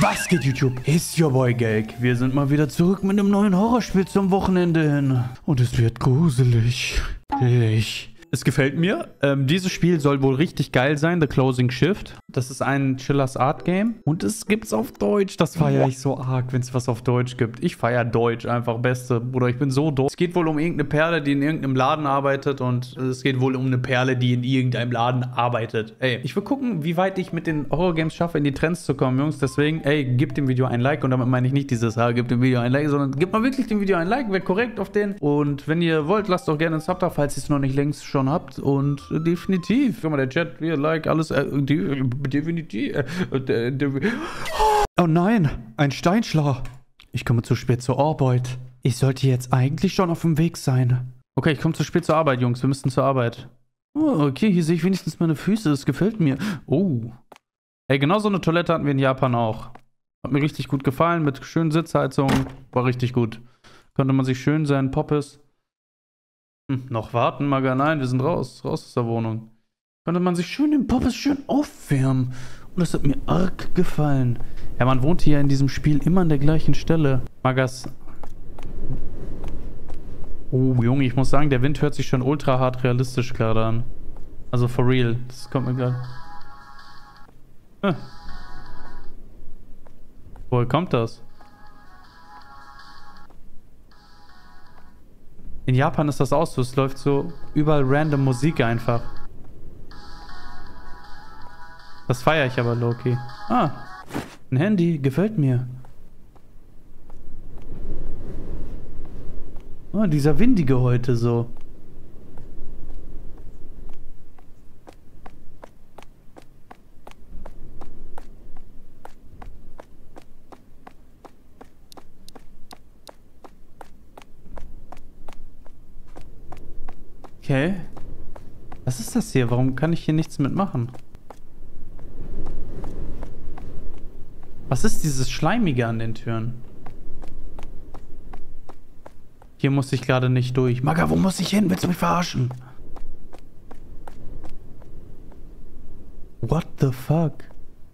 Was geht, YouTube? It's your boy Gelk. Wir sind mal wieder zurück mit einem neuen Horrorspiel zum Wochenende hin. Und es wird gruselig. Es gefällt mir. Dieses Spiel soll wohl richtig geil sein, The Closing Shift. Das ist ein Chillers Art Game. Und es gibt's auf Deutsch. Das feiere ich so arg, wenn es was auf Deutsch gibt. Ich feiere Deutsch einfach, beste. Bruder, ich bin so doof. Es geht wohl um irgendeine Perle, die in irgendeinem Laden arbeitet. Und es geht wohl um eine Perle, die in irgendeinem Laden arbeitet. Ey, ich will gucken, wie weit ich mit den Horror-Games schaffe, in die Trends zu kommen, Jungs. Deswegen, ey, gebt dem Video ein Like. Und damit meine ich nicht dieses, gebt dem Video ein Like, sondern gebt mal wirklich dem Video ein Like. Wäre korrekt auf den. Und wenn ihr wollt, lasst doch gerne einen Sub da, falls ihr es noch nicht längst schon habt. Und definitiv. Guck mal, der Chat, wir like, alles. Definitiv. Oh nein, ein Steinschlag. Ich komme zu spät zur Arbeit. Ich sollte jetzt eigentlich schon auf dem Weg sein. Okay, ich komme zu spät zur Arbeit, Jungs. Wir müssen zur Arbeit. Oh, okay, hier sehe ich wenigstens meine Füße. Das gefällt mir. Oh. Ey, genau so eine Toilette hatten wir in Japan auch. Hat mir richtig gut gefallen, mit schönen Sitzheizungen. War richtig gut. Konnte man sich schön seinen Poppes... noch warten, Maga? Nein, wir sind raus. Raus aus der Wohnung. Konnte man sich schön den Poppes schön aufwärmen. Und das hat mir arg gefallen. Ja, man wohnt hier in diesem Spiel immer an der gleichen Stelle. Magas. Oh, Junge, ich muss sagen, der Wind hört sich schon ultra hart realistisch gerade an. Also for real. Das kommt mir gerade. Woher kommt das? In Japan ist das auch so. Es läuft so überall random Musik einfach. Das feiere ich aber, Loki. Ah, ein Handy. Gefällt mir. Oh, dieser windige heute so. Okay. Was ist das hier? Warum kann ich hier nichts mitmachen? Was ist dieses Schleimige an den Türen? Hier muss ich gerade nicht durch. Maga, wo muss ich hin? Willst du mich verarschen? What the fuck?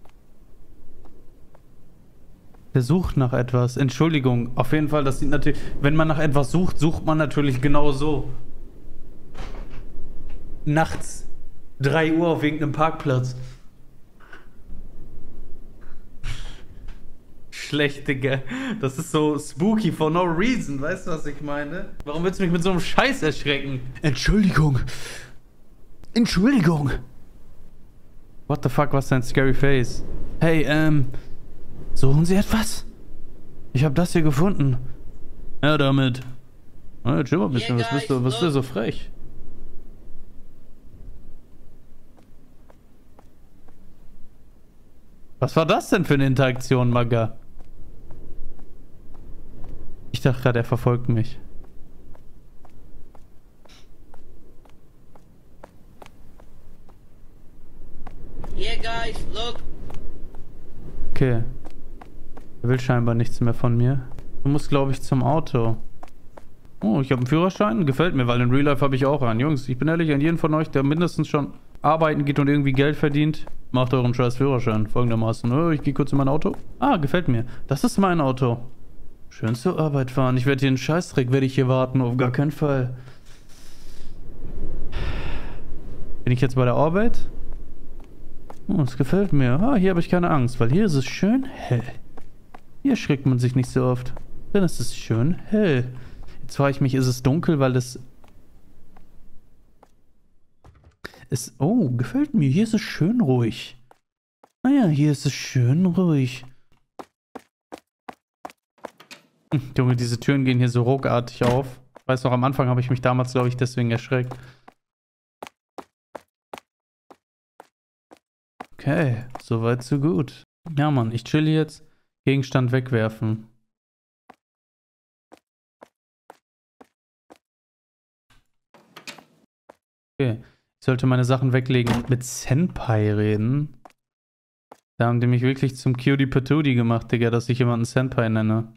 Der sucht nach etwas. Entschuldigung. Auf jeden Fall, das sieht natürlich... Wenn man nach etwas sucht, sucht man natürlich genau so. Nachts 3 Uhr auf irgendeinem Parkplatz. Schlecht, Digga. Das ist so spooky for no reason. Weißt du, was ich meine? Warum willst du mich mit so einem Scheiß erschrecken? Entschuldigung. Entschuldigung. What the fuck, was ist dein scary face? Hey, suchen Sie etwas? Ich habe das hier gefunden. Ja, damit. Ja, chill mal ein bisschen. Was bist du so frech? Was war das denn für eine Interaktion, Maga? Ich dachte gerade, er verfolgt mich. Yeah, guys, look. Okay. Er will scheinbar nichts mehr von mir. Du musst, glaube ich, zum Auto. Oh, ich habe einen Führerschein. Gefällt mir, weil in Real Life habe ich auch einen. Jungs, ich bin ehrlich, an jeden von euch, der mindestens schon arbeiten geht und irgendwie Geld verdient, macht euren scheiß Führerschein. Folgendermaßen. Oh, ich gehe kurz in mein Auto. Ah, gefällt mir. Das ist mein Auto. Schön zur Arbeit fahren. Ich werde hier einen Scheißdreck, werde ich hier warten. Auf gar keinen Fall. Bin ich jetzt bei der Arbeit? Oh, das gefällt mir. Ah, hier habe ich keine Angst, weil hier ist es schön hell. Hier schreckt man sich nicht so oft. Denn es ist schön hell. Jetzt frage ich mich, ist es dunkel, weil es... Oh, gefällt mir. Hier ist es schön ruhig. Naja, hier ist es schön ruhig. Junge, diese Türen gehen hier so ruckartig auf. Ich weiß noch, am Anfang habe ich mich damals, glaube ich, deswegen erschreckt. Okay, soweit so gut. Ja, Mann, ich chill jetzt. Gegenstand wegwerfen. Okay. Ich sollte meine Sachen weglegen und mit Senpai reden. Da haben die mich wirklich zum Cutie Patootie gemacht, Digga, dass ich jemanden Senpai nenne.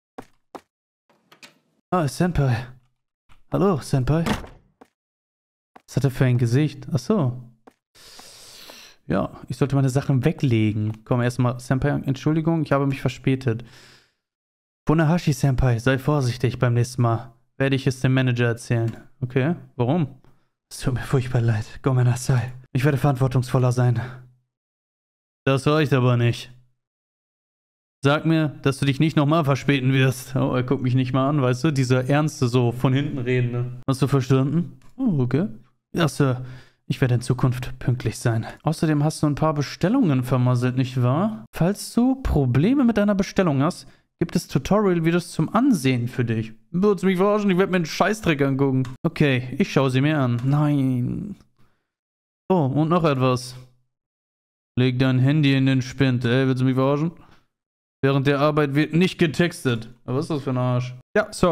Ah, Senpai. Hallo, Senpai. Was hat er für ein Gesicht? Ach so. Ja, ich sollte meine Sachen weglegen. Komm, erstmal, Senpai, Entschuldigung, ich habe mich verspätet. Funahashi-Senpai, sei vorsichtig beim nächsten Mal. Werde ich es dem Manager erzählen. Okay, warum? Es tut mir furchtbar leid. Gomenasai. Ich werde verantwortungsvoller sein. Das reicht aber nicht. Sag mir, dass du dich nicht nochmal verspäten wirst. Oh, er guckt mich nicht mal an, weißt du? Dieser ernste, so von hinten redende. Hast du verstanden? Oh, okay. Ja, Sir. Ich werde in Zukunft pünktlich sein. Außerdem hast du ein paar Bestellungen vermasselt, nicht wahr? Falls du Probleme mit deiner Bestellung hast, gibt es Tutorial-Videos zum Ansehen für dich. Würdest du mich verarschen? Ich werde mir einen Scheißdreck angucken. Okay, ich schaue sie mir an. Nein. Oh, und noch etwas. Leg dein Handy in den Spind. Willst du mich verarschen? Während der Arbeit wird nicht getextet. Aber was ist das für ein Arsch? Ja, so.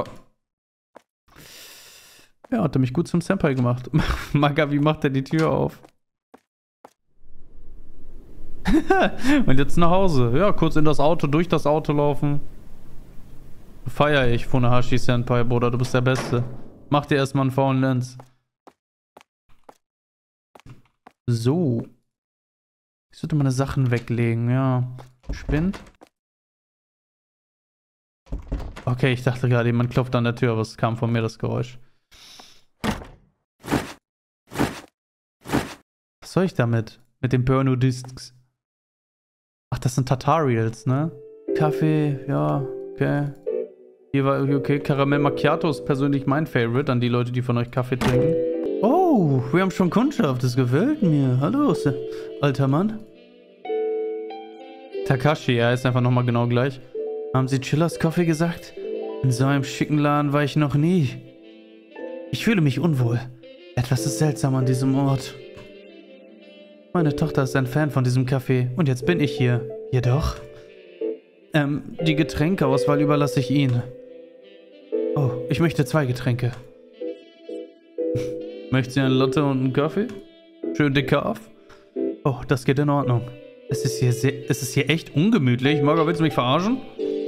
Ja, hat er mich gut zum Senpai gemacht. Maga, wie macht er die Tür auf? Und jetzt nach Hause. Ja, kurz in das Auto, durch das Auto laufen. Feier ich, Funahashi-Senpai, Bruder. Du bist der Beste. Mach dir erstmal einen faulen Lens. So. Ich sollte meine Sachen weglegen, ja. Spind. Okay, ich dachte gerade, jemand klopft an der Tür, aber es kam von mir das Geräusch. Was soll ich damit? Mit den Burno-Discs? Ach, das sind Tutorials, ne? Kaffee, ja, okay. Hier war, okay, Karamell Macchiato ist persönlich mein Favorite an die Leute, die von euch Kaffee trinken. Oh, wir haben schon Kundschaft, das gefällt mir. Hallo, alter Mann. Takashi, er ist einfach nochmal genau gleich. Haben Sie Chillers Coffee gesagt? In so einem schicken Laden war ich noch nie. Ich fühle mich unwohl. Etwas ist seltsam an diesem Ort. Meine Tochter ist ein Fan von diesem Kaffee und jetzt bin ich hier. Jedoch? Die Getränkeauswahl überlasse ich Ihnen. Oh, ich möchte 2 Getränke. Möchten Sie eine Latte und einen Kaffee? Schön Dekaf? Oh, das geht in Ordnung. Es ist hier echt ungemütlich. Marga, willst du mich verarschen?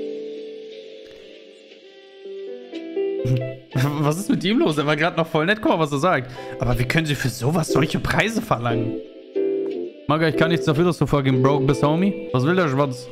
Was ist mit ihm los? Er war gerade noch voll nett. Guck mal, was er sagt. Aber wie können Sie für sowas solche Preise verlangen? Marga, ich kann nichts dafür, dass du fucking broke bist, Homie. Was will der Schwanz?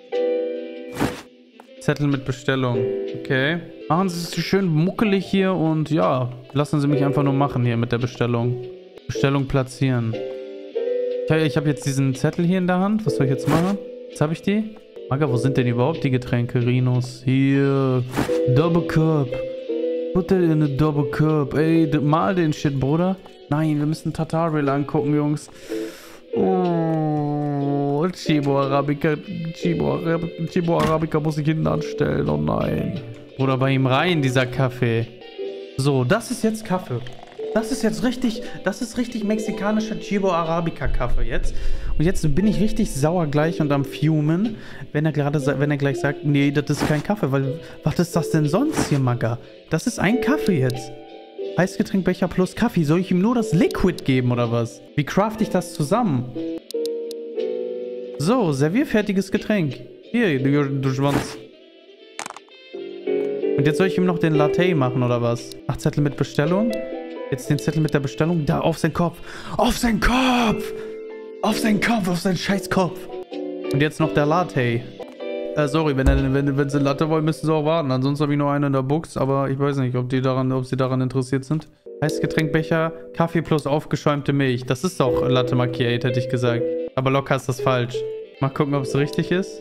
Zettel mit Bestellung. Okay. Machen Sie es schön muckelig hier und ja, lassen Sie mich einfach nur machen hier mit der Bestellung. Bestellung platzieren. Ich habe jetzt diesen Zettel hier in der Hand. Was soll ich jetzt machen? Jetzt habe ich die. Marga, wo sind denn überhaupt die Getränke? Rinos. Hier. Double Cup. Put that in a double cup. Ey, mal den Shit, Bruder. Nein, wir müssen Tutorial angucken, Jungs. Oh, Chibo Arabica muss ich hinten anstellen. Oh nein. Bruder, bei ihm rein, dieser Kaffee. So, das ist jetzt Kaffee. Das ist jetzt richtig, das ist richtig mexikanischer Chibo Arabica Kaffee jetzt. Und jetzt bin ich richtig sauer gleich und am Fumen, wenn er gleich sagt, nee, das ist kein Kaffee, weil, was ist das denn sonst hier, Maga? Das ist ein Kaffee jetzt. Heißgetränkbecher plus Kaffee. Soll ich ihm nur das Liquid geben oder was? Wie craft ich das zusammen? So, servierfertiges Getränk. Hier, du Schwanz. Und jetzt soll ich ihm noch den Latte machen oder was? Ach, Zettel mit Bestellung. Jetzt den Zettel mit der Bestellung. Da, auf seinen Kopf. Auf seinen Kopf! Auf seinen Kopf, auf seinen Scheißkopf. Und jetzt noch der Latte. Sorry, wenn sie Latte wollen, müssen sie auch warten. Ansonsten habe ich nur einen in der Box, aber ich weiß nicht, ob sie daran interessiert sind. Heißgetränkbecher, Kaffee plus aufgeschäumte Milch. Das ist doch Latte Macchiato, hätte ich gesagt. Aber locker ist das falsch. Mal gucken, ob es richtig ist.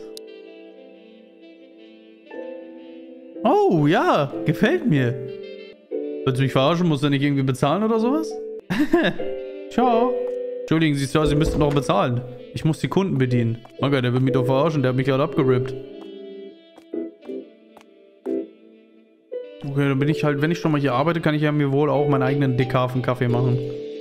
Oh, ja, gefällt mir. Willst du mich verarschen? Musst du nicht irgendwie bezahlen oder sowas? Ciao. Entschuldigen Sie, Sir, Sie müssten noch bezahlen. Ich muss die Kunden bedienen. Okay, der will mich doch verarschen, der hat mich gerade abgerippt. Okay, dann bin ich halt, wenn ich schon mal hier arbeite, kann ich ja mir wohl auch meinen eigenen Dekafen-Kaffee machen.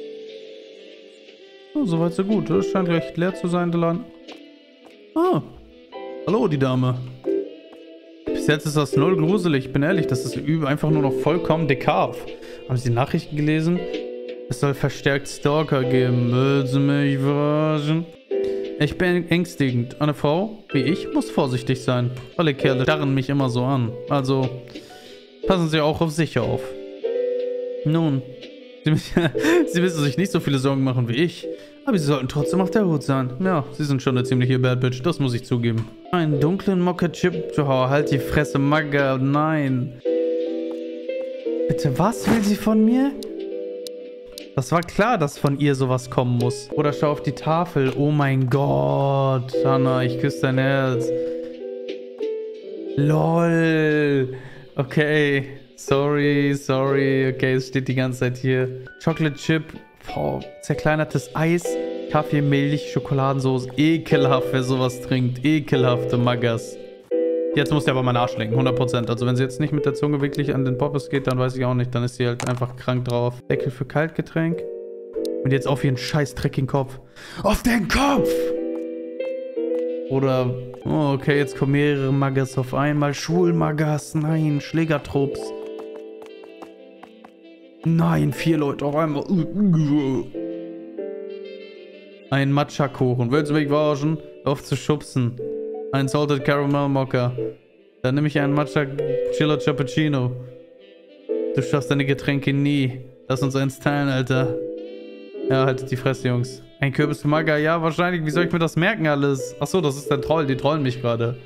Oh, soweit so gut. Das scheint recht leer zu sein, der Laden. Ah. Hallo, die Dame. Bis jetzt ist das null gruselig. Ich bin ehrlich, das ist einfach nur noch vollkommen Dekaf. Haben Sie die Nachrichten gelesen? Es soll verstärkt Stalker geben. Willst du mich verarschen? Ich bin ängstigend. Eine Frau wie ich muss vorsichtig sein. Alle Kerle starren mich immer so an. Also, passen Sie auch auf sich auf. Nun, Sie müssen sich nicht so viele Sorgen machen wie ich. Aber sie sollten trotzdem auf der Hut sein. Ja, sie sind schon eine ziemliche Bad Bitch, das muss ich zugeben. Einen dunklen Mokka-Chip. Oh, halt die Fresse, Magga. Nein. Bitte, was will sie von mir? Das war klar, dass von ihr sowas kommen muss. Oder schau auf die Tafel. Oh mein Gott. Hannah, ich küsse dein Herz. LOL. Okay. Sorry. Okay, es steht die ganze Zeit hier. Chocolate Chip. Boah, zerkleinertes Eis. Kaffee, Milch, Schokoladensauce. Ekelhaft, wer sowas trinkt. Ekelhafte Maggas. Jetzt muss sie aber meinen Arsch lenken, 100%. Also wenn sie jetzt nicht mit der Zunge wirklich an den Poppes geht, dann weiß ich auch nicht. Dann ist sie halt einfach krank drauf. Deckel für Kaltgetränk. Und jetzt auf ihren scheiß dreckigen Kopf. Auf den Kopf! Oder, oh, okay, jetzt kommen mehrere Maggas auf einmal. Schwulmaggas, nein, Schlägertrupps. Nein, 4 Leute auf einmal. Ein Matcha-Kuchen. Willst du mich verarschen? Auf zu schubsen. Ein Salted Caramel Mocha. Dann nehme ich einen Matcha Chiller Cappuccino. Du schaffst deine Getränke nie. Lass uns eins teilen, Alter. Ja, haltet die Fresse, Jungs. Ein Kürbis für Magga. Ja, wahrscheinlich. Wie soll ich mir das merken alles? Achso, das ist der Troll. Die trollen mich gerade.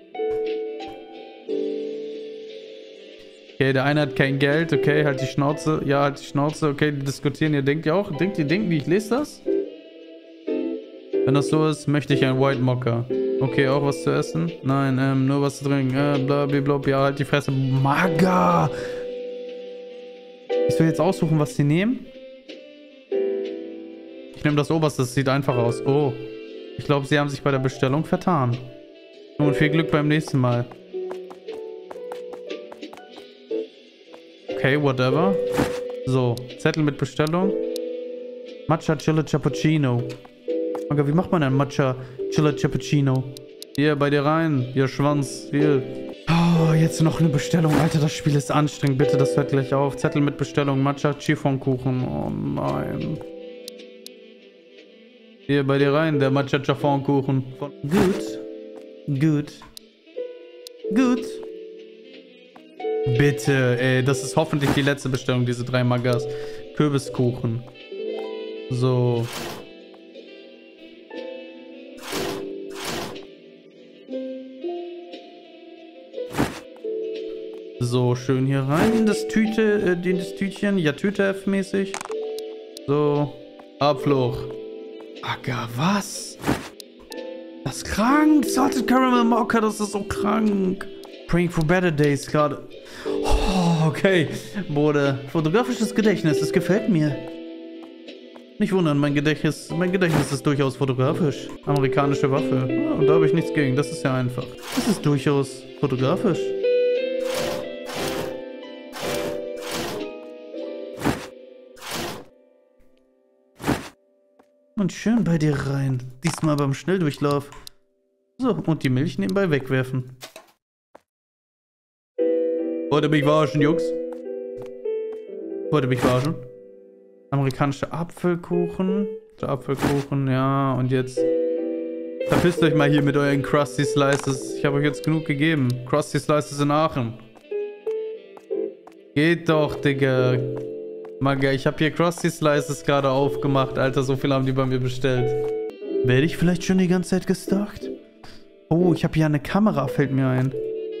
Okay, der eine hat kein Geld. Okay, halt die Schnauze. Ja, halt die Schnauze. Okay, die diskutieren. Ihr denkt ja auch. Denkt ihr, ich lese das? Wenn das so ist, möchte ich ein White Mocha. Okay, auch was zu essen? Nein, nur was zu trinken. Blablabla. Ja, halt die Fresse. Magga! Ich will jetzt aussuchen, was sie nehmen. Ich nehme das oberste, das sieht einfach aus. Oh, ich glaube, sie haben sich bei der Bestellung vertan. Nun, viel Glück beim nächsten Mal. Okay, whatever. So, Zettel mit Bestellung. Matcha Chiller Cappuccino. Magga, wie macht man ein Matcha Chiller Cappuccino? Hier, bei dir rein. Hier, Schwanz. Hier. Oh, jetzt noch eine Bestellung. Alter, das Spiel ist anstrengend. Bitte, das hört gleich auf. Zettel mit Bestellung. Matcha Chiffonkuchen. Oh nein. Hier, bei dir rein. Der Matcha Chiffonkuchen. Gut. Bitte, ey. Das ist hoffentlich die letzte Bestellung, diese 3 Maggas. Kürbiskuchen. So. So, schön hier rein in das Tütchen. Ja, Tüte-F-mäßig. So. Abfluch. Aga, was? Das ist krank. Salted Caramel Mocha, das ist so krank. Praying for better days gerade. Oh, okay. Bruder, fotografisches Gedächtnis, das gefällt mir. Nicht wundern, mein Gedächtnis ist durchaus fotografisch. Amerikanische Waffe. Oh, da habe ich nichts gegen, das ist ja einfach. Das ist durchaus fotografisch. Und schön bei dir rein. Diesmal beim Schnelldurchlauf. So, und die Milch nebenbei wegwerfen. Wollt ihr mich verarschen, Jungs? Wollt ihr mich verarschen? Amerikanische Apfelkuchen. Der Apfelkuchen, ja. Und jetzt verpisst euch mal hier mit euren Krusty Slices. Ich habe euch jetzt genug gegeben. Krusty Slices in Aachen. Geht doch, Digga. Magga, ich habe hier Krusty Slices gerade aufgemacht, Alter. So viel haben die bei mir bestellt. Werde ich vielleicht schon die ganze Zeit gestalkt? Oh, ich habe hier eine Kamera, fällt mir ein.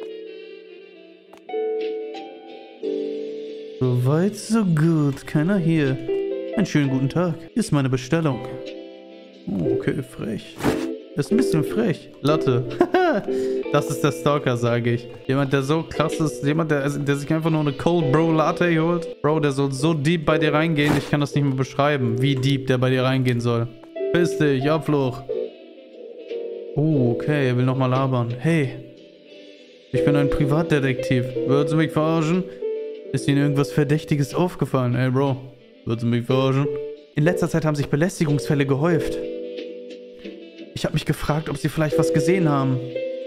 So weit, so gut. Keiner hier. Einen schönen guten Tag. Hier ist meine Bestellung. Oh, okay, frech. Das ist ein bisschen frech. Latte. Das ist der Stalker, sage ich. Jemand, der so krass ist. Jemand, der sich einfach nur eine Cold Bro Latte holt. Bro, der soll so deep bei dir reingehen. Ich kann das nicht mehr beschreiben, wie deep der bei dir reingehen soll. Piss dich, Abfluch. Oh, okay, er will nochmal labern. Hey, ich bin ein Privatdetektiv. Würdest du mich verarschen? Ist Ihnen irgendwas Verdächtiges aufgefallen? Ey, Bro, würdest du mich verarschen? In letzter Zeit haben sich Belästigungsfälle gehäuft. Ich habe mich gefragt, ob Sie vielleicht was gesehen haben.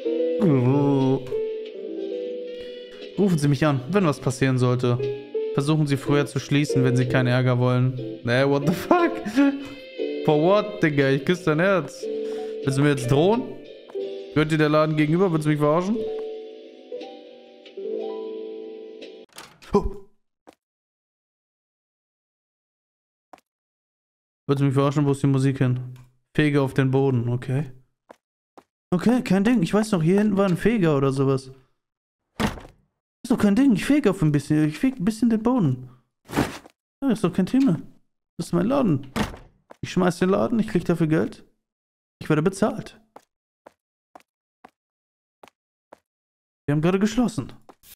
Rufen Sie mich an, wenn was passieren sollte. Versuchen Sie früher zu schließen, wenn Sie keinen Ärger wollen. What the fuck? For what, Digga? Ich küsse dein Herz. Willst du mir jetzt drohen? Gehört dir der Laden gegenüber? Willst du mich verarschen? Oh. Willst du mich verarschen? Wo ist die Musik hin? Fege auf den Boden, okay. Okay, kein Ding. Ich weiß noch, hier hinten war ein Feger oder sowas. Ist doch kein Ding. Ich fege auf ein bisschen. Ich fege ein bisschen den Boden. Ja, ist doch kein Thema. Das ist mein Laden. Ich schmeiß den Laden, ich krieg dafür Geld. Ich werde bezahlt. Wir haben gerade geschlossen.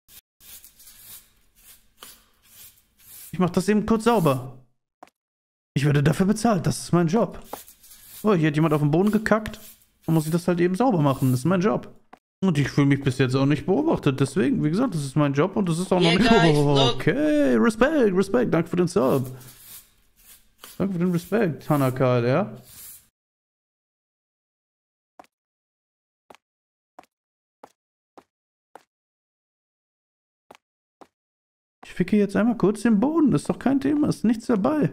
Ich mach das eben kurz sauber. Ich werde dafür bezahlt. Das ist mein Job. Oh, hier hat jemand auf den Boden gekackt. Dann muss ich das halt eben sauber machen. Das ist mein Job. Und ich fühle mich bis jetzt auch nicht beobachtet. Deswegen, wie gesagt, das ist mein Job und das ist auch noch nicht... Okay, Respekt. Danke für den Sub. Danke für den Respekt, Hanaka, ja? Ich ficke jetzt einmal kurz den Boden. Das ist doch kein Thema. Ist nichts dabei.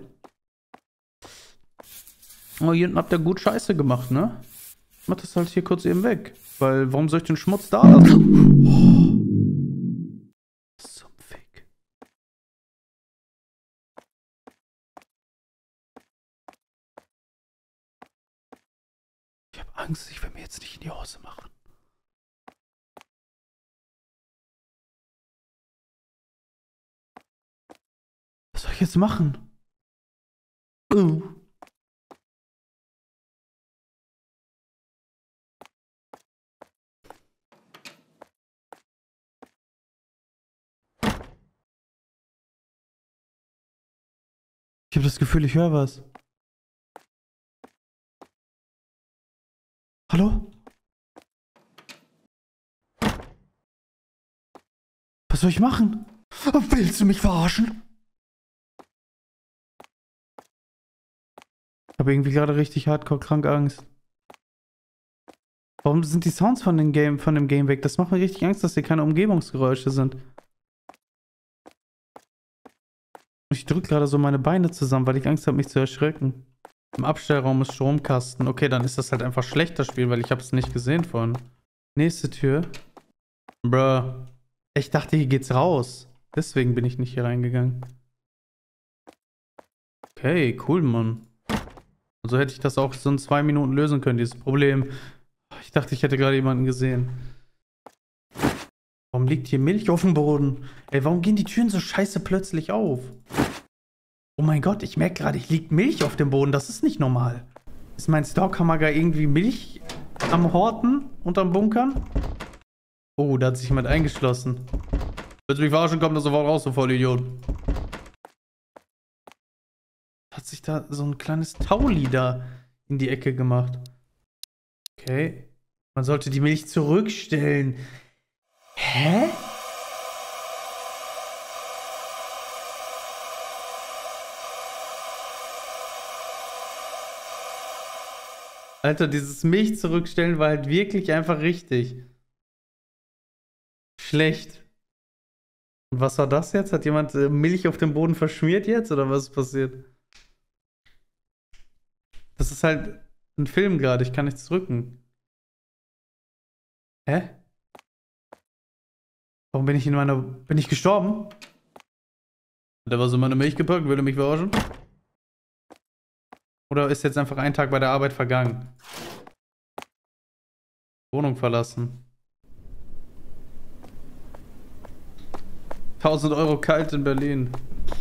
Oh, hier hinten habt ihr gut Scheiße gemacht, ne? Ich mach das halt hier kurz eben weg. Weil, warum soll ich den Schmutz da lassen? Oh. Zum Fick. Ich hab Angst, ich will mir jetzt nicht in die Hose machen. Was soll ich jetzt machen? Ich habe das Gefühl, ich höre was. Hallo? Was soll ich machen? Willst du mich verarschen? Ich habe irgendwie gerade richtig hardcore krank Angst. Warum sind die Sounds von dem Game weg? Das macht mir richtig Angst, dass hier keine Umgebungsgeräusche sind. Ich drücke gerade so meine Beine zusammen, weil ich Angst habe, mich zu erschrecken. Im Abstellraum ist Stromkasten. Okay, dann ist das halt einfach schlecht, das Spiel, weil ich habe es nicht gesehen vorhin. Nächste Tür. Bruh. Ich dachte, hier geht's raus. Deswegen bin ich nicht hier reingegangen. Okay, cool, Mann. So hätte ich das auch so in 2 Minuten lösen können, dieses Problem. Ich dachte, ich hätte gerade jemanden gesehen. Warum liegt hier Milch auf dem Boden? Ey, warum gehen die Türen so scheiße plötzlich auf? Oh mein Gott, ich merke gerade, ich liegt Milch auf dem Boden. Das ist nicht normal. Ist mein Stalker-Mager irgendwie Milch am Horten und am Bunkern? Oh, da hat sich jemand eingeschlossen. Willst du mich verarschen? Komm da sofort raus, du Vollidiot. Hat sich da so ein kleines Tauli da in die Ecke gemacht. Okay. Man sollte die Milch zurückstellen. Hä? Alter, dieses Milch zurückstellen war halt wirklich einfach richtig. Schlecht. Und was war das jetzt? Hat jemand Milch auf dem Boden verschmiert jetzt? Oder was ist passiert? Das ist halt ein Film gerade. Ich kann nichts drücken. Hä? Warum bin ich in meiner... Bin ich gestorben? Hat er was in meine Milch gepackt? Will er mich verarschen? Oder ist jetzt einfach ein Tag bei der Arbeit vergangen? Wohnung verlassen. 1000 Euro kalt in Berlin.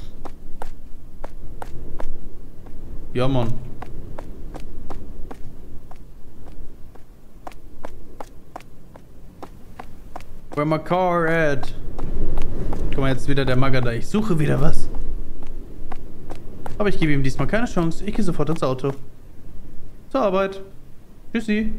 Ja, Mann. Where my car at? Guck mal, jetzt wieder der Magada. Ich suche wieder was. Aber ich gebe ihm diesmal keine Chance. Ich gehe sofort ins Auto. Zur Arbeit. Tschüssi.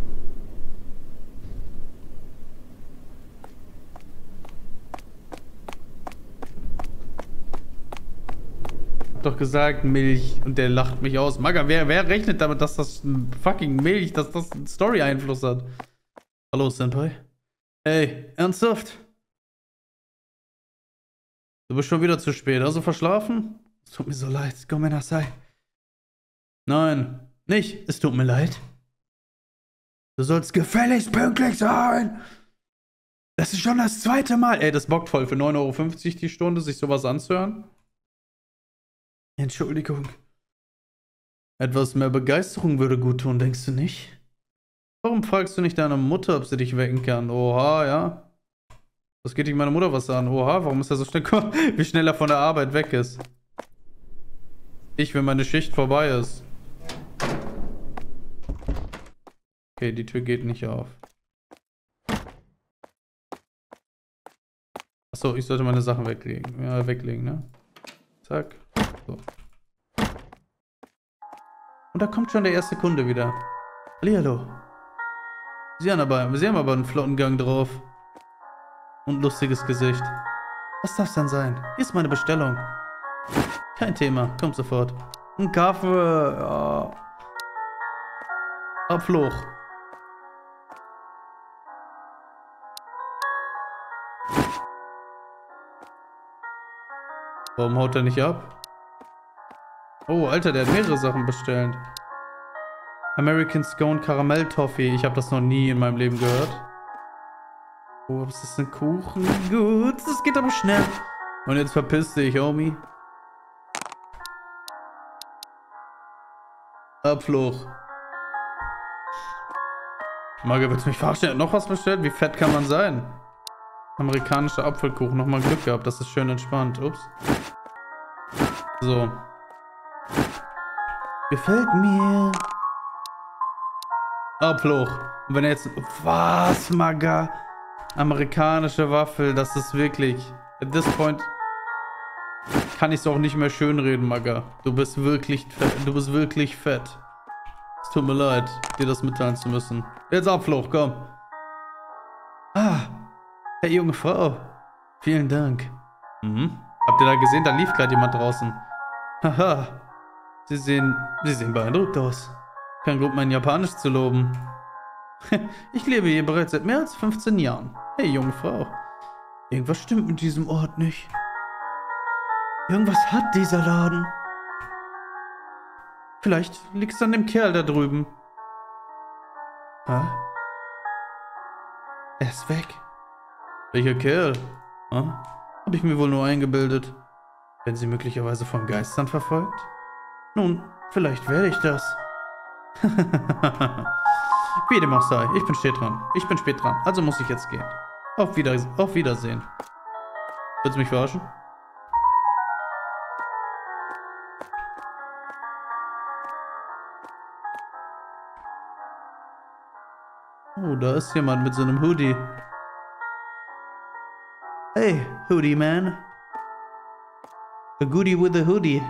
Hab doch gesagt, Milch. Und der lacht mich aus. Maga, wer rechnet damit, dass das fucking Milch, dass das einen Story-Einfluss hat? Hallo, Senpai. Ey, ernsthaft? Du bist schon wieder zu spät. Hast du verschlafen? Es tut mir so leid. Go Menasai. Nein, nicht. Es tut mir leid. Du sollst gefälligst pünktlich sein. Das ist schon das 2. Mal. Ey, das bockt voll für 9,50 € die Stunde, sich sowas anzuhören. Entschuldigung. Etwas mehr Begeisterung würde gut tun, denkst du nicht? Warum fragst du nicht deine Mutter, ob sie dich wecken kann? Oha, ja. Was geht dich meine Mutter was an? Oha, warum ist er so schnell? Guck, wie schnell er von der Arbeit weg ist. Ich, wenn meine Schicht vorbei ist. Okay, die Tür geht nicht auf. Achso, ich sollte meine Sachen weglegen. Ja, weglegen, ne? Zack. So. Und da kommt schon der erste Kunde wieder. Hallihallo. Sie haben aber einen flotten Gang drauf. Und ein lustiges Gesicht. Was darf's denn sein? Hier ist meine Bestellung. Kein Thema, kommt sofort. Ein Kaffee. Ja. Abfluch. Warum haut er nicht ab? Oh, Alter, der hat mehrere Sachen bestellt. American Scone Karamell Toffee. Ich habe das noch nie in meinem Leben gehört. Oh, was ist ein Kuchen? Gut, das geht aber schnell. Und jetzt verpiss dich, Homie. Abfluch. Marga, willst du mich verarschen? Er hat noch was bestellt? Wie fett kann man sein? Amerikanischer Apfelkuchen. Nochmal Glück gehabt. Das ist schön entspannt. Ups. So. Gefällt mir. Abfluch. Und wenn er jetzt... Was, Maga? Amerikanische Waffel. Das ist wirklich... At this point... Kann ich es auch nicht mehr schönreden, Maga. Du bist wirklich fett. Du bist wirklich fett. Es tut mir leid, dir das mitteilen zu müssen. Jetzt Abfluch, komm. Ah. Hey, junge Frau. Vielen Dank. Mhm. Habt ihr da gesehen? Da lief gerade jemand draußen. Haha. Sie sehen beeindruckt aus. Kein Grund, mein Japanisch zu loben. Ich lebe hier bereits seit mehr als 15 Jahren. Hey, junge Frau. Irgendwas stimmt mit diesem Ort nicht. Irgendwas hat dieser Laden. Vielleicht liegt es an dem Kerl da drüben. Hä? Er ist weg. Welcher Kerl? Hab ich mir wohl nur eingebildet. Werden sie möglicherweise von Geistern verfolgt? Nun, vielleicht werde ich das. Wie dem auch sei, ich bin spät dran, also muss ich jetzt gehen. Auf Wiedersehen. Willst du mich verarschen? Oh, da ist jemand mit so einem Hoodie. Hey, Hoodie Man. A goodie with a hoodie.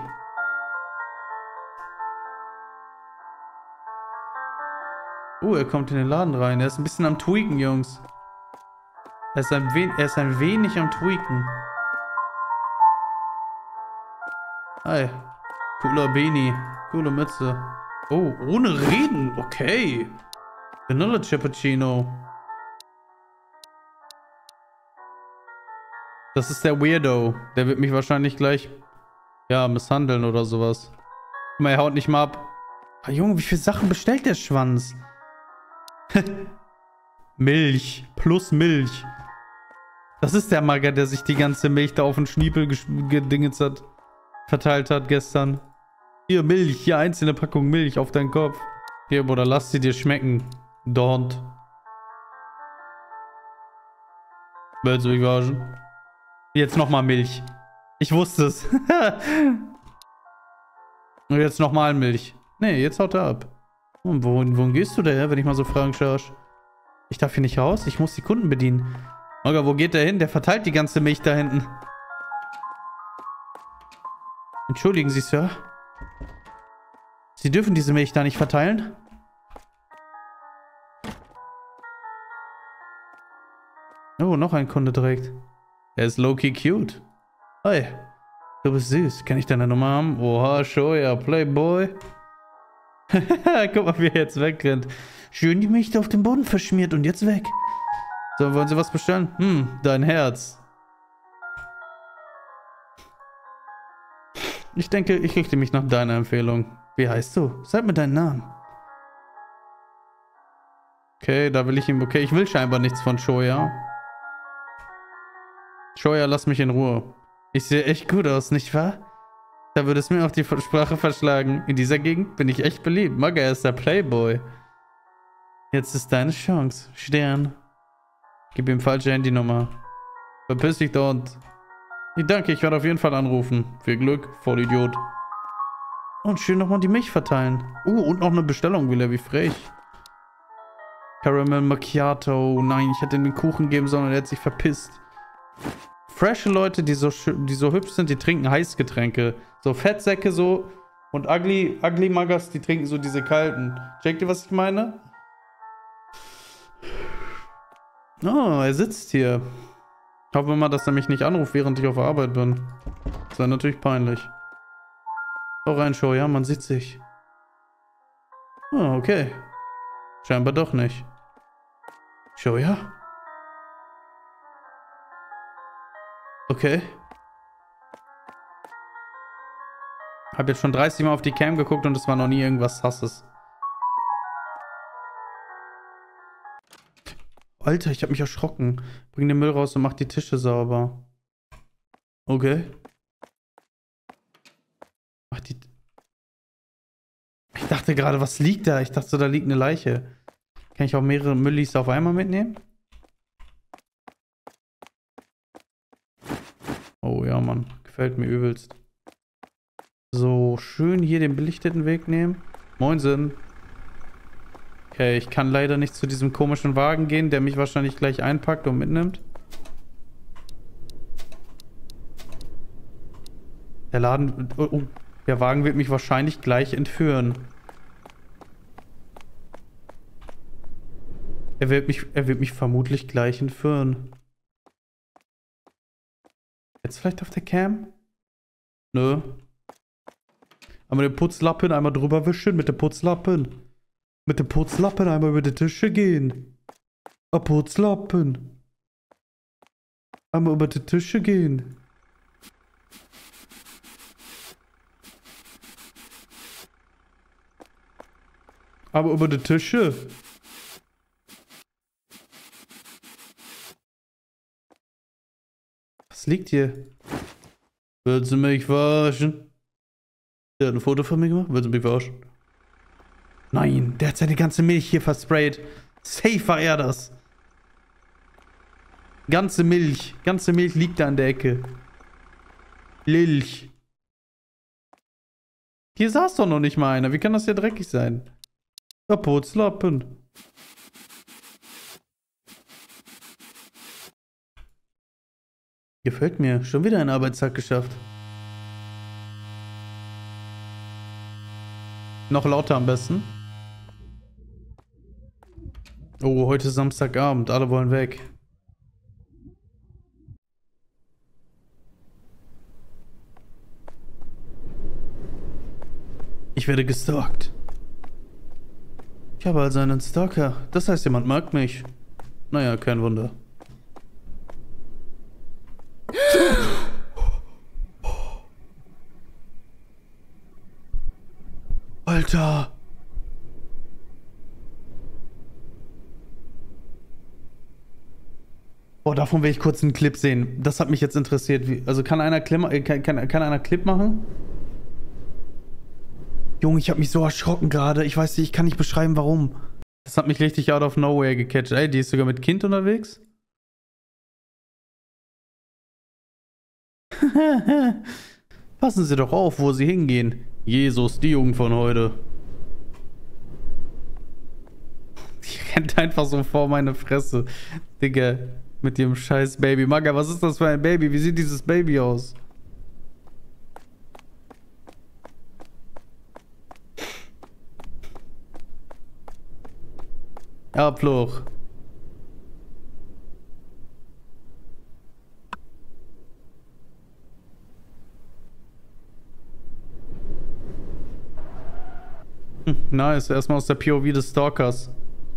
Oh, er kommt in den Laden rein. Er ist ein bisschen am Tweaken, Jungs. Er ist ein wenig am Tweaken. Hi. Cooler Beanie. Coole Mütze. Oh, ohne Reden. Okay. Vanilla Cappuccino. Das ist der Weirdo. Der wird mich wahrscheinlich gleich, ja, misshandeln oder sowas. Guck mal, er haut nicht mal ab. Ah, Junge, wie viele Sachen bestellt der Schwanz? Milch. Plus Milch. Das ist der Mager, der sich die ganze Milch da auf den Schniepel gedinget hat. Verteilt hat gestern. Hier, Milch. Hier, einzelne Packung Milch auf deinen Kopf. Hier, Bruder, lass sie dir schmecken. Don't. Willst du mich verarschen? Jetzt nochmal Milch. Ich wusste es. Und jetzt nochmal Milch. Nee, jetzt haut er ab. Und wohin gehst du da, wenn ich mal so fragen darf? Ich darf hier nicht raus, ich muss die Kunden bedienen. Maga, wo geht der hin? Der verteilt die ganze Milch da hinten. Entschuldigen Sie, Sir. Sie dürfen diese Milch da nicht verteilen? Oh, noch ein Kunde direkt. Er ist low-key cute. Hi. Du bist süß. Kann ich deine Nummer haben? Oha, Shoya, Playboy. Guck mal, wie er jetzt wegrennt. Schön die Milch auf dem Boden verschmiert und jetzt weg. So, wollen Sie was bestellen? Dein Herz. Ich denke, ich richte mich nach deiner Empfehlung. Wie heißt du? Sag mir deinen Namen. Okay, da will ich ihm... Okay, ich will scheinbar nichts von Shoya. Shoya, lass mich in Ruhe. Ich sehe echt gut aus, nicht wahr? Da würde es mir auch die Sprache verschlagen. In dieser Gegend bin ich echt beliebt. Magga ist der Playboy. Jetzt ist deine Chance. Stern. Gib ihm falsche Handynummer. Verpiss dich dort. Ich danke, ich werde auf jeden Fall anrufen. Viel Glück, Vollidiot. Und schön nochmal die Milch verteilen. Und noch eine Bestellung wieder, wie frech. Caramel Macchiato. Nein, ich hätte ihm den Kuchen geben sollen und er hat sich verpisst. Frische Leute, die so hübsch sind, die trinken Heißgetränke. So Fettsäcke so. Und Ugly Muggers, die trinken so diese kalten. Checkt ihr, was ich meine? Oh, er sitzt hier. Hoffen wir mal, dass er mich nicht anruft, während ich auf der Arbeit bin. Das wäre natürlich peinlich. Doch rein, Show, ja, man sieht sich. Oh, okay. Scheinbar doch nicht. Show, ja. Okay. Hab jetzt schon 30 Mal auf die Cam geguckt und es war noch nie irgendwas Hasses. Alter, ich hab mich erschrocken. Bring den Müll raus und mach die Tische sauber. Okay. Mach die... Ich dachte gerade, was liegt da? Ich dachte, da liegt eine Leiche. Kann ich auch mehrere Müllis auf einmal mitnehmen? Oh ja, Mann. Gefällt mir übelst. So, schön hier den belichteten Weg nehmen. Moinsen. Okay, ich kann leider nicht zu diesem komischen Wagen gehen, der mich wahrscheinlich gleich einpackt und mitnimmt. Der Laden... Oh, der Wagen wird mich wahrscheinlich gleich entführen. Er wird mich vermutlich gleich entführen. Jetzt vielleicht auf der Cam? Nö. Einmal den Putzlappen, einmal drüber wischen mit dem Putzlappen. Mit dem Putzlappen einmal über die Tische gehen. Ein Putzlappen. Einmal über die Tische gehen. Aber über die Tische. Was liegt hier? Willst du mich verarschen? Der hat ein Foto von mir gemacht? Willst du mich verarschen? Nein, der hat seine ganze Milch hier versprayt. Safe war er das. Ganze Milch liegt da an der Ecke. Lilch. Hier saß doch noch nicht mal einer. Wie kann das hier dreckig sein? Der Putzlappen. Gefällt mir. Schon wieder einen Arbeitstag geschafft. Noch lauter am besten. Oh, heute ist Samstagabend. Alle wollen weg. Ich werde gestalkt. Ich habe also einen Stalker. Das heißt, jemand mag mich. Naja, kein Wunder. Alter. Oh, davon will ich kurz einen Clip sehen. Das hat mich jetzt interessiert. Also kann einer Clip machen? Junge, ich habe mich so erschrocken gerade. Ich weiß nicht, ich kann nicht beschreiben, warum. Das hat mich richtig out of nowhere gecatcht. Ey, die ist sogar mit Kind unterwegs? Passen Sie doch auf, wo Sie hingehen. Jesus, die Jugend von heute. Die rennt einfach so vor meine Fresse. Digga, mit ihrem scheiß Baby. Magga, was ist das für ein Baby? Wie sieht dieses Baby aus? Ja, Pluch. Nice, erstmal aus der POV des Stalkers.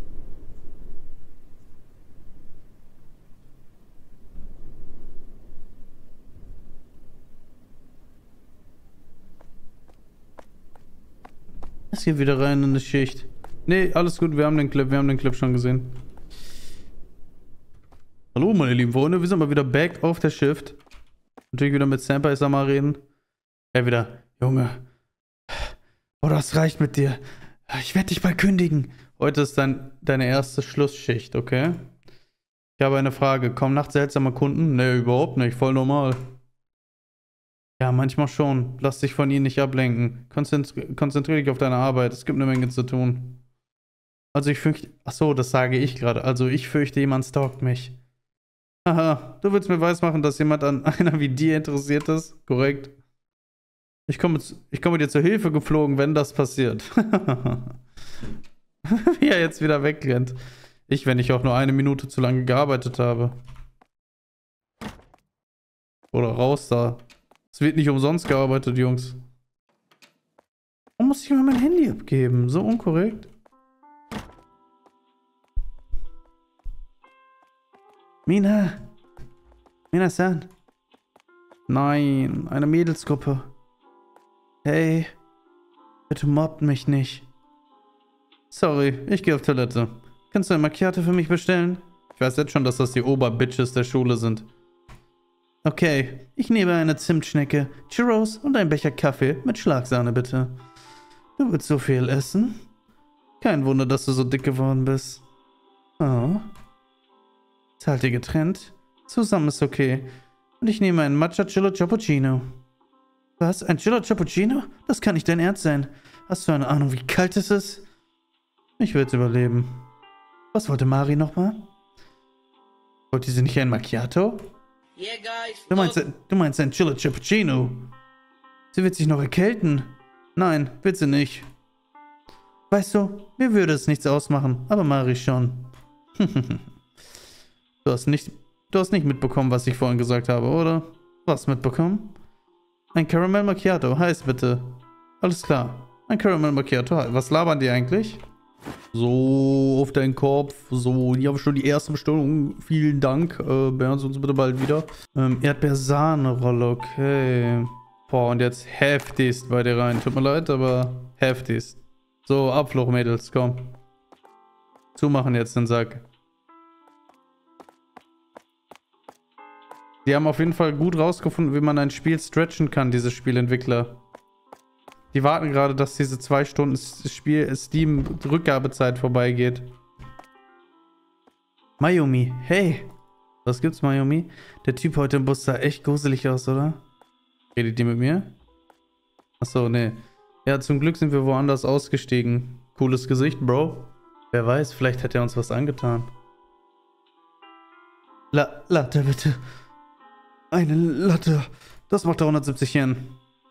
Ist hier wieder rein in eine Schicht. Nee, alles gut, wir haben den Clip schon gesehen. Hallo meine lieben Freunde, wir sind mal wieder back auf der Shift. Natürlich wieder mit Sampa, ich sag mal reden. Ja, wieder Junge. Oh, das reicht mit dir. Ich werde dich bald kündigen. Heute ist deine erste Schlussschicht, okay? Ich habe eine Frage. Kommen nachts seltsame Kunden? Nee, überhaupt nicht. Voll normal. Ja, manchmal schon. Lass dich von ihnen nicht ablenken. Konzentrier dich auf deine Arbeit. Es gibt eine Menge zu tun. Also ich fürchte... Achso, das sage ich gerade. Also ich fürchte, jemand stalkt mich. Haha, du willst mir weismachen, dass jemand an einer wie dir interessiert ist? Korrekt. Ich komme dir zur Hilfe geflogen, wenn das passiert. Wie er jetzt wieder wegrennt. Wenn ich auch nur 1 Minute zu lange gearbeitet habe. Oder raus da. Es wird nicht umsonst gearbeitet, Jungs. Warum muss ich mal mein Handy abgeben? So unkorrekt. Mina. Mina-san. Nein, eine Mädelsgruppe. Hey. Bitte mobbt mich nicht. Sorry, ich gehe auf Toilette. Kannst du ein Macchiato für mich bestellen? Ich weiß jetzt schon, dass das die Oberbitches der Schule sind. Okay, ich nehme eine Zimtschnecke, Churros und ein Becher Kaffee mit Schlagsahne, bitte. Du willst so viel essen? Kein Wunder, dass du so dick geworden bist. Oh. Zahlt ihr getrennt? Zusammen ist okay. Und ich nehme einen Matcha Chillo Cappuccino. Was? Ein Chillo Cappuccino? Das kann nicht dein Ernst sein. Hast du eine Ahnung, wie kalt es ist? Ich will es überleben. Was wollte Mari nochmal? Wollte sie nicht ein Macchiato? Yeah, guys. Du meinst ein Chillo Cappuccino? Sie wird sich noch erkälten. Nein, wird sie nicht. Weißt du, mir würde es nichts ausmachen, aber Mari schon. Du hast nicht mitbekommen, was ich vorhin gesagt habe, oder? Was mitbekommen? Ein Caramel Macchiato, heiß bitte. Alles klar. Ein Caramel Macchiato, was labern die eigentlich? So, auf deinen Kopf. So, hier habe ich schon die erste Bestellung. Vielen Dank. Behren Sie uns bitte bald wieder. Erdbeersahne-Rolle, okay. Boah, und jetzt heftigst bei dir rein. Tut mir leid, aber heftigst. So, Abfluch, Mädels, komm. Zumachen jetzt den Sack. Die haben auf jeden Fall gut rausgefunden, wie man ein Spiel stretchen kann, diese Spielentwickler. Die warten gerade, dass diese 2 Stunden Steam-Rückgabezeit vorbeigeht. Mayumi, hey. Was gibt's, Mayumi? Der Typ heute im Bus sah echt gruselig aus, oder? Redet die mit mir? Achso, nee. Ja, zum Glück sind wir woanders ausgestiegen. Cooles Gesicht, Bro. Wer weiß, vielleicht hat er uns was angetan. Latte, bitte. Eine Latte. Das macht 370 Yen.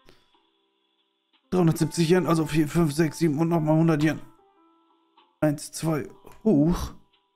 370 Yen, also 4, 5, 6, 7 und nochmal 100 Yen. 1, 2, huch.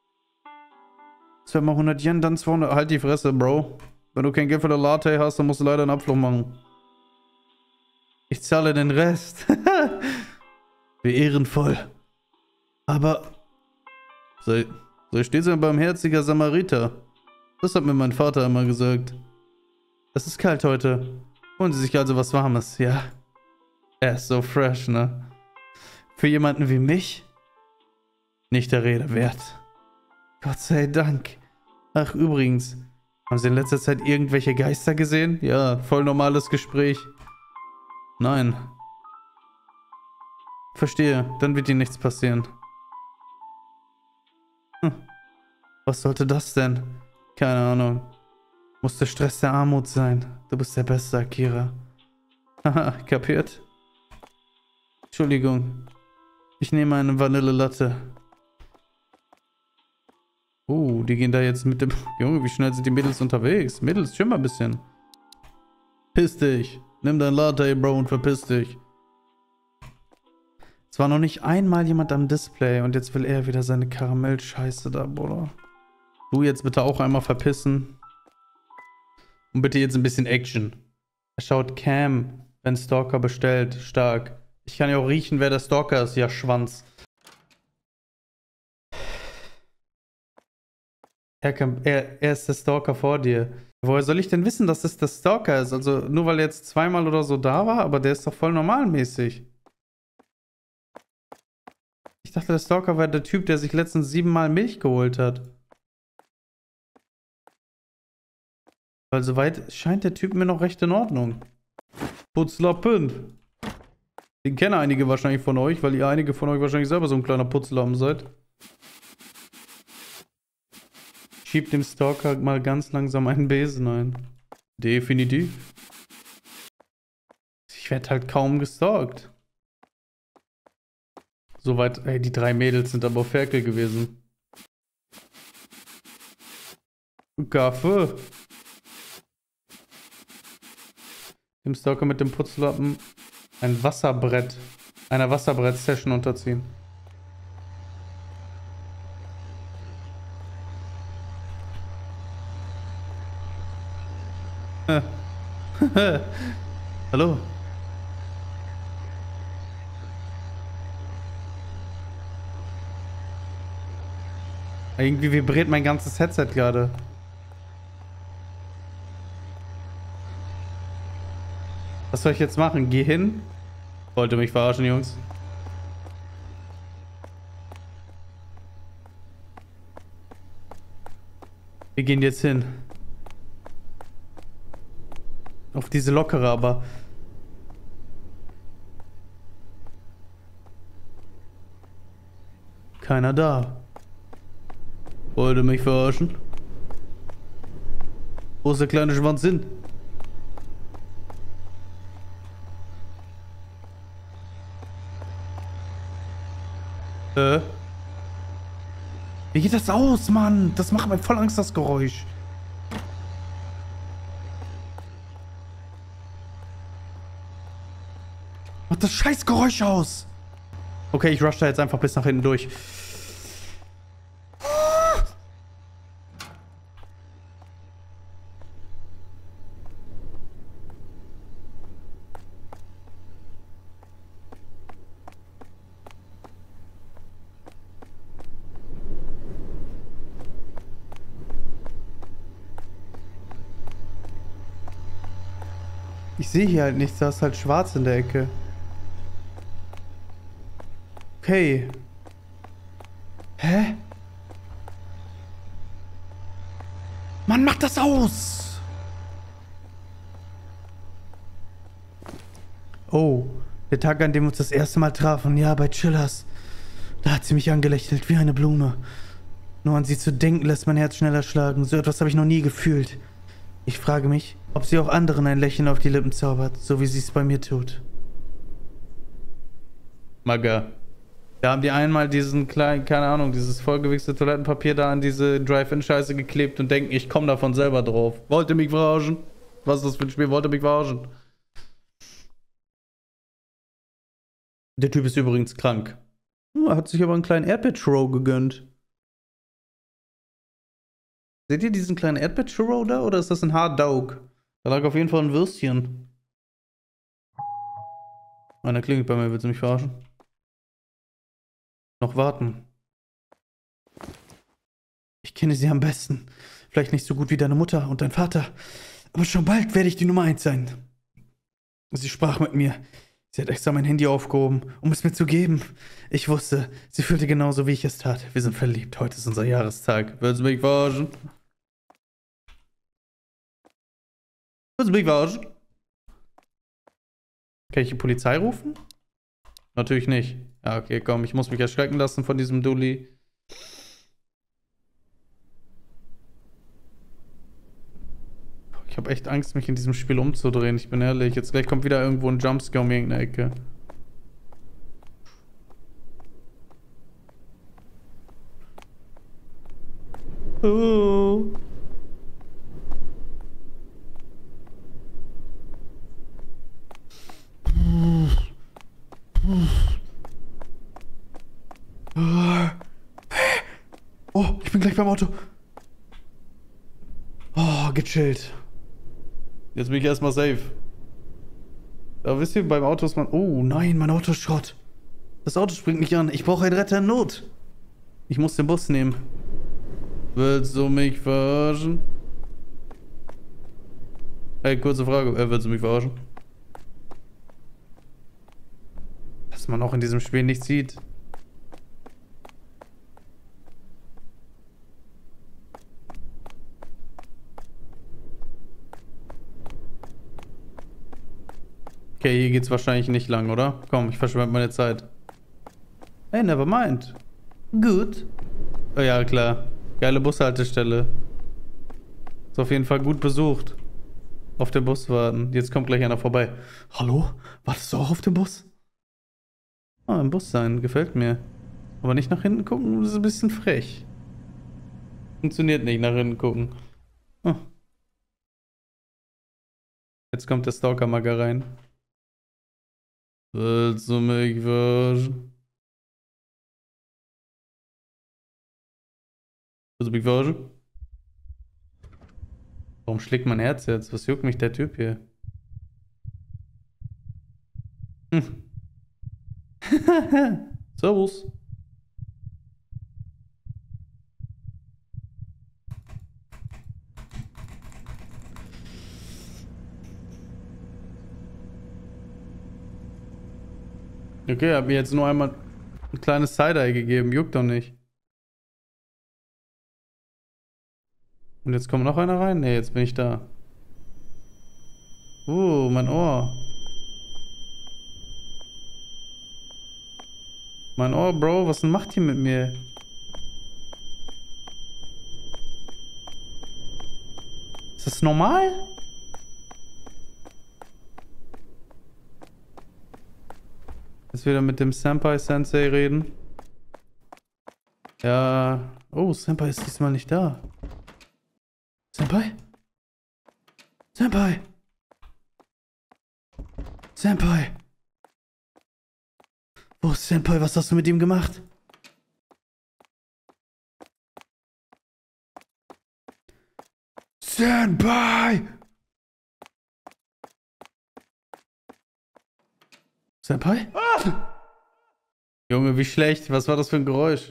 2 mal 100 Yen, dann 200. Halt die Fresse, Bro. Wenn du kein Geld für eine Latte hast, dann musst du leider einen Abflug machen. Ich zahle den Rest. Wie ehrenvoll. Aber... So steht so ein barmherziger Samariter. Das hat mir mein Vater immer gesagt. Es ist kalt heute. Holen Sie sich also was Warmes, ja? Er ist so fresh, ne? Für jemanden wie mich? Nicht der Rede wert. Gott sei Dank. Ach, übrigens. Haben Sie in letzter Zeit irgendwelche Geister gesehen? Ja, voll normales Gespräch. Nein. Verstehe, dann wird Ihnen nichts passieren. Was sollte das denn? Keine Ahnung. Muss der Stress der Armut sein. Du bist der Beste, Akira. Haha, kapiert? Entschuldigung. Ich nehme eine Vanille-Latte. Die gehen da jetzt mit dem... Junge, wie schnell sind die Mädels unterwegs? Mädels, chill mal ein bisschen. Piss dich. Nimm dein Latte, Bro, und verpiss dich. Es war noch nicht einmal jemand am Display und jetzt will er wieder seine Karamell-Scheiße da, Bruder. Du jetzt bitte auch einmal verpissen. Und bitte jetzt ein bisschen Action. Er schaut Cam, wenn Stalker bestellt. Stark. Ich kann ja auch riechen, wer der Stalker ist. Ja, Schwanz. Er ist der Stalker vor dir. Woher soll ich denn wissen, dass es der Stalker ist? Also nur weil er jetzt zweimal oder so da war, aber der ist doch voll normalmäßig. Ich dachte, der Stalker war der Typ, der sich letztens 7-mal Milch geholt hat. Weil soweit scheint der Typ mir noch recht in Ordnung. Putzlappen. Den kennen einige wahrscheinlich von euch, weil ihr einige von euch wahrscheinlich selber so ein kleiner Putzlappen seid. Schiebt dem Stalker mal ganz langsam einen Besen ein. Definitiv. Ich werde halt kaum gestalkt. Soweit, ey, die 3 Mädels sind aber auf Ferkel gewesen. Gaffe. Dem Stalker mit dem Putzlappen ein Wasserbrett, einer Wasserbrett-Session unterziehen. Hallo. Irgendwie vibriert mein ganzes Headset gerade. Was soll ich jetzt machen? Geh hin? Wollte mich verarschen, Jungs. Wir gehen jetzt hin. Auf diese lockere, aber... Keiner da. Wollte mich verarschen? Wo ist der kleine Schwanz hin? Wie geht das aus, Mann? Das macht mir voll Angst, das Geräusch. Macht das scheiß Geräusch aus. Okay, ich rush da jetzt einfach bis nach hinten durch. Ich sehe hier halt nichts, da ist halt schwarz in der Ecke. Okay. Hä? Mann, mach das aus! Oh, der Tag, an dem wir uns das erste Mal trafen. Ja, bei Chillers. Da hat sie mich angelächelt wie eine Blume. Nur an sie zu denken, lässt mein Herz schneller schlagen. So etwas habe ich noch nie gefühlt. Ich frage mich, ob sie auch anderen ein Lächeln auf die Lippen zaubert, so wie sie es bei mir tut. Maga. Da haben die einmal diesen kleinen, keine Ahnung, dieses vollgewichste Toilettenpapier da an diese Drive-In-Scheiße geklebt und denken, ich komme davon selber drauf. Wollte mich verarschen? Was ist das für ein Spiel? Wollte mich verarschen? Der Typ ist übrigens krank. Er hat sich aber einen kleinen Erdbeer-Churro gegönnt. Seht ihr diesen kleinen Erdbeer-Churro da? Oder ist das ein Hard Dog? Da lag auf jeden Fall ein Würstchen. Einer klingelt bei mir, willst du mich verarschen? Noch warten. Ich kenne sie am besten. Vielleicht nicht so gut wie deine Mutter und dein Vater. Aber schon bald werde ich die Nummer 1 sein. Sie sprach mit mir. Sie hat extra mein Handy aufgehoben, um es mir zu geben. Ich wusste, sie fühlte genauso, wie ich es tat. Wir sind verliebt. Heute ist unser Jahrestag. Willst du mich verarschen? Willst du mich verarschen? Kann ich die Polizei rufen? Natürlich nicht. Ja, okay, komm, ich muss mich erschrecken lassen von diesem Dulli. Ich habe echt Angst, mich in diesem Spiel umzudrehen. Ich bin ehrlich. Jetzt gleich kommt wieder irgendwo ein Jumpscare um irgendeine Ecke. Oh. Oh, ich bin gleich beim Auto. Oh, gechillt. Jetzt bin ich erstmal safe. Da wisst ihr, beim Auto ist man... Oh nein, mein Auto ist Schrott. Das Auto springt mich an. Ich brauche einen Retter in Not. Ich muss den Bus nehmen. Willst du mich verarschen? Hey, kurze Frage. Willst du mich verarschen? Dass man auch in diesem Spiel nichts sieht. Okay, hier geht's wahrscheinlich nicht lang, oder? Komm, ich verschwende meine Zeit. Hey, never mind. Gut. Oh ja, klar. Geile Bushaltestelle. Ist auf jeden Fall gut besucht. Auf den Bus warten. Jetzt kommt gleich einer vorbei. Hallo? Wartest du auch auf den Bus? Ah, im Bus sein. Gefällt mir. Aber nicht nach hinten gucken, das ist ein bisschen frech. Funktioniert nicht, nach hinten gucken. Oh. Jetzt kommt der Stalker-Mager rein. Willst du mich verarschen? Willst du mich verarschen? Warum schlägt mein Herz jetzt? Was juckt mich der Typ hier? Hm. Servus. Okay, hab mir jetzt nur einmal ein kleines Side-Eye gegeben. Juckt doch nicht. Und jetzt kommt noch einer rein? Ne, jetzt bin ich da. Mein Ohr. Mein Ohr, Bro, was macht ihr mit mir? Ist das normal? Jetzt wieder mit dem Senpai-Sensei reden. Ja. Oh, Senpai ist diesmal nicht da. Senpai? Senpai! Senpai! Wo ist Senpai? Was hast du mit ihm gemacht? Senpai! Senpai? Ah! Junge, wie schlecht. Was war das für ein Geräusch?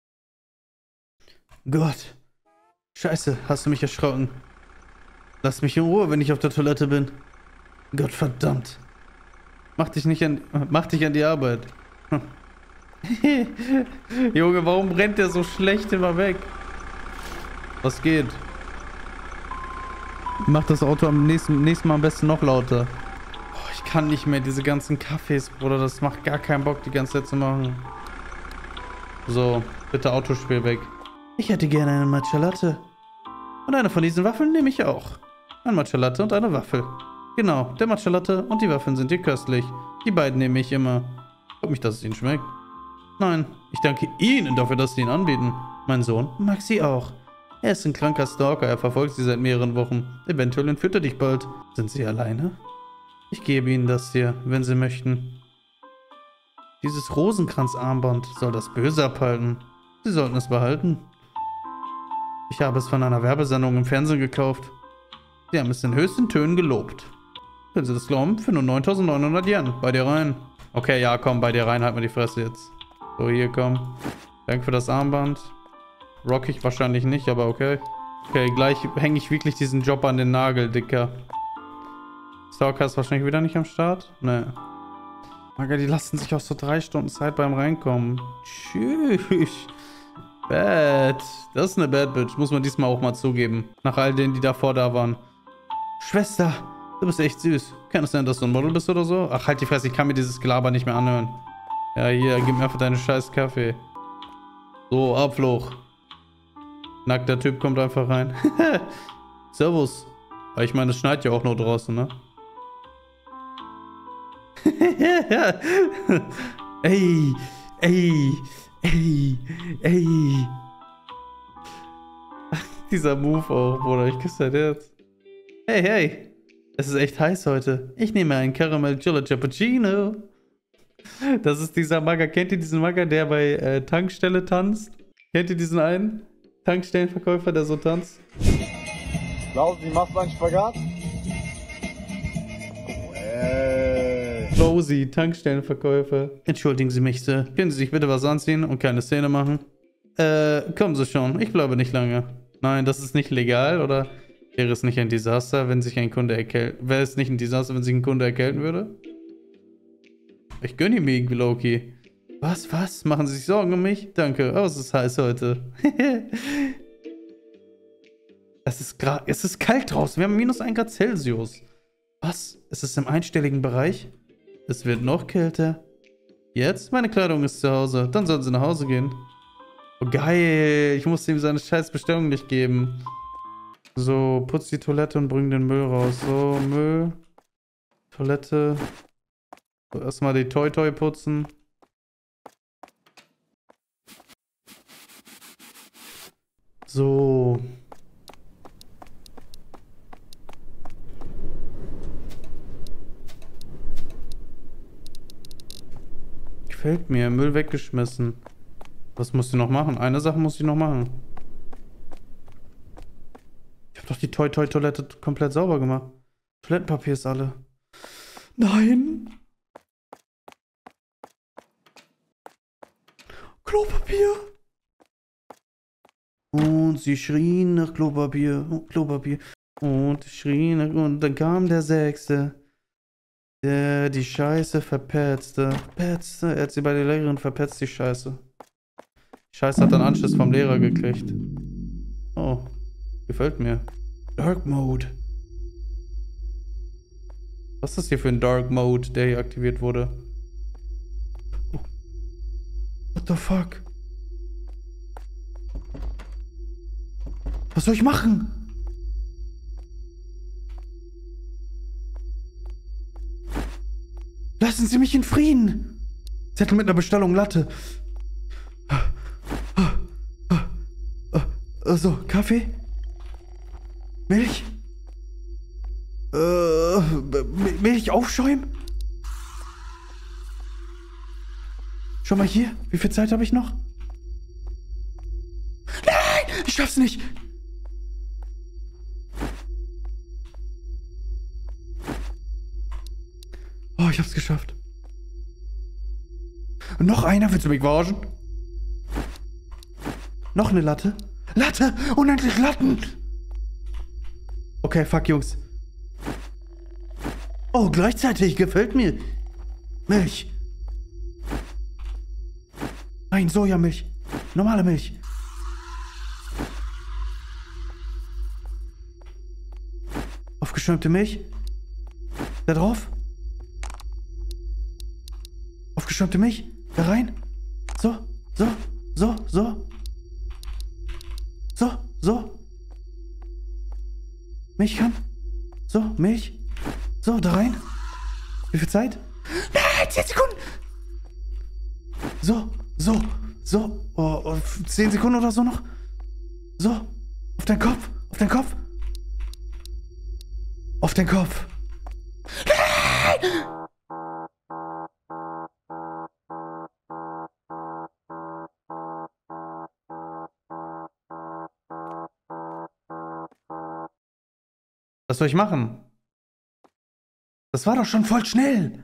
Gott. Scheiße, hast du mich erschrocken. Lass mich in Ruhe, wenn ich auf der Toilette bin. Gott verdammt. Mach dich an die Arbeit. Junge, warum rennt der so schlecht immer weg? Was geht? Mach das Auto am nächsten Mal am besten noch lauter. Oh, ich kann nicht mehr, diese ganzen Kaffees, Bruder. Das macht gar keinen Bock, die ganze Zeit zu machen. So, bitte Autospiel weg. Ich hätte gerne eine Matcha Latte. Und eine von diesen Waffeln nehme ich auch. Ein Matcha Latte und eine Waffel. Genau, der Matcha Latte und die Waffeln sind hier köstlich. Die beiden nehme ich immer. Freut mich, dass es Ihnen schmeckt. Nein, ich danke Ihnen dafür, dass Sie ihn anbieten. Mein Sohn mag sie auch. Er ist ein kranker Stalker, er verfolgt sie seit mehreren Wochen. Eventuell entführt er dich bald. Sind Sie alleine? Ich gebe Ihnen das hier, wenn Sie möchten. Dieses Rosenkranzarmband soll das Böse abhalten. Sie sollten es behalten. Ich habe es von einer Werbesendung im Fernsehen gekauft. Sie haben es in höchsten Tönen gelobt. Können Sie das glauben? Für nur 9.900 Yen. Bei dir rein. Okay, ja, komm, bei dir rein. Halt mal die Fresse jetzt. So, hier, komm. Danke für das Armband. Rock ich wahrscheinlich nicht, aber okay. Okay, gleich hänge ich wirklich diesen Job an den Nagel, Dicker. Stalker ist wahrscheinlich wieder nicht am Start? Ne. Maga, die lassen sich auch so 3 Stunden Zeit beim Reinkommen. Tschüss. Bad. Das ist eine Bad Bitch. Muss man diesmal auch mal zugeben. Nach all denen, die davor da waren. Schwester, du bist echt süß. Kann es sein, dass du ein Model bist oder so? Ach, halt die Fresse. Ich kann mir dieses Gelaber nicht mehr anhören. Ja, hier, gib mir einfach deinen scheiß Kaffee. So, Abfluch. Nackter Typ kommt einfach rein. Servus. Ich meine, es schneit ja auch nur draußen, ne? Ey, ey, ey, ey. Dieser Move auch, Bruder. Ich küsse dein Herz. Hey, hey. Es ist echt heiß heute. Ich nehme einen Caramel Gelato Cappuccino. Das ist dieser Magger. Kennt ihr diesen Magger, der bei Tankstelle tanzt? Kennt ihr diesen einen? Tankstellenverkäufer, der so tanzt? Glauben Sie, machst du einen Spagat? Rosie, Tankstellenverkäufer. Entschuldigen Sie mich, Sir. Können Sie sich bitte was anziehen und keine Szene machen? Kommen Sie schon. Ich bleibe nicht lange. Nein, das ist nicht legal, oder wäre es nicht ein Desaster, wenn sich ein Kunde erkälten... Wäre es nicht ein Desaster, wenn sich ein Kunde erkälten würde? Ich gönne ihm irgendwie, Loki. Was? Machen Sie sich Sorgen um mich? Danke. Oh, es ist heiß heute. Es ist kalt draußen. Wir haben -1 Grad Celsius. Was? Ist es im einstelligen Bereich? Es wird noch kälter. Jetzt? Meine Kleidung ist zu Hause. Dann sollen sie nach Hause gehen. Oh, geil. Ich musste ihm seine scheiß Bestellung nicht geben. So, putz die Toilette und bring den Müll raus. So, Müll. Toilette. So, erstmal die Toi-Toi putzen. So. Gefällt mir. Müll weggeschmissen. Was musst du noch machen? Eine Sache muss ich noch machen. Ich habe doch die Toi-Toi-Toilette komplett sauber gemacht. Toilettenpapier ist alle. Nein! Klopapier! Und sie schrien nach Klopapier. Oh, Klopapier. Und schrien nach... Und dann kam der Sechste. Der die Scheiße verpetzte. Er hat sie bei der Lehrerin verpetzt, die Scheiße. Die Scheiße hat dann Anschluss vom Lehrer gekriegt. Oh. Gefällt mir. Dark Mode. Was ist das hier für ein Dark Mode, der hier aktiviert wurde? Oh. What the fuck? Was soll ich machen? Lassen Sie mich in Frieden. Zettel mit einer Bestellung Latte. So, Kaffee? Milch? Milch aufschäumen? Schau mal hier. Wie viel Zeit habe ich noch? Nein! Ich schaff's nicht! Oh, ich hab's geschafft. Und noch einer, willst du mich verarschen? Noch eine Latte? Latte! Unendlich Latten! Okay, fuck, Jungs. Oh, gleichzeitig, gefällt mir. Milch. Nein, Sojamilch. Normale Milch. Aufgeschäumte Milch. Da drauf. Aufgeschäumte Milch. Da rein. So. Milch kann. So, Milch. So, da rein. Wie viel Zeit? Nein, 10 Sekunden. So. Oh, 10 Sekunden oder so noch. So. Auf deinen Kopf. Auf den Kopf. Nein! Was soll ich machen? Das war doch schon voll schnell.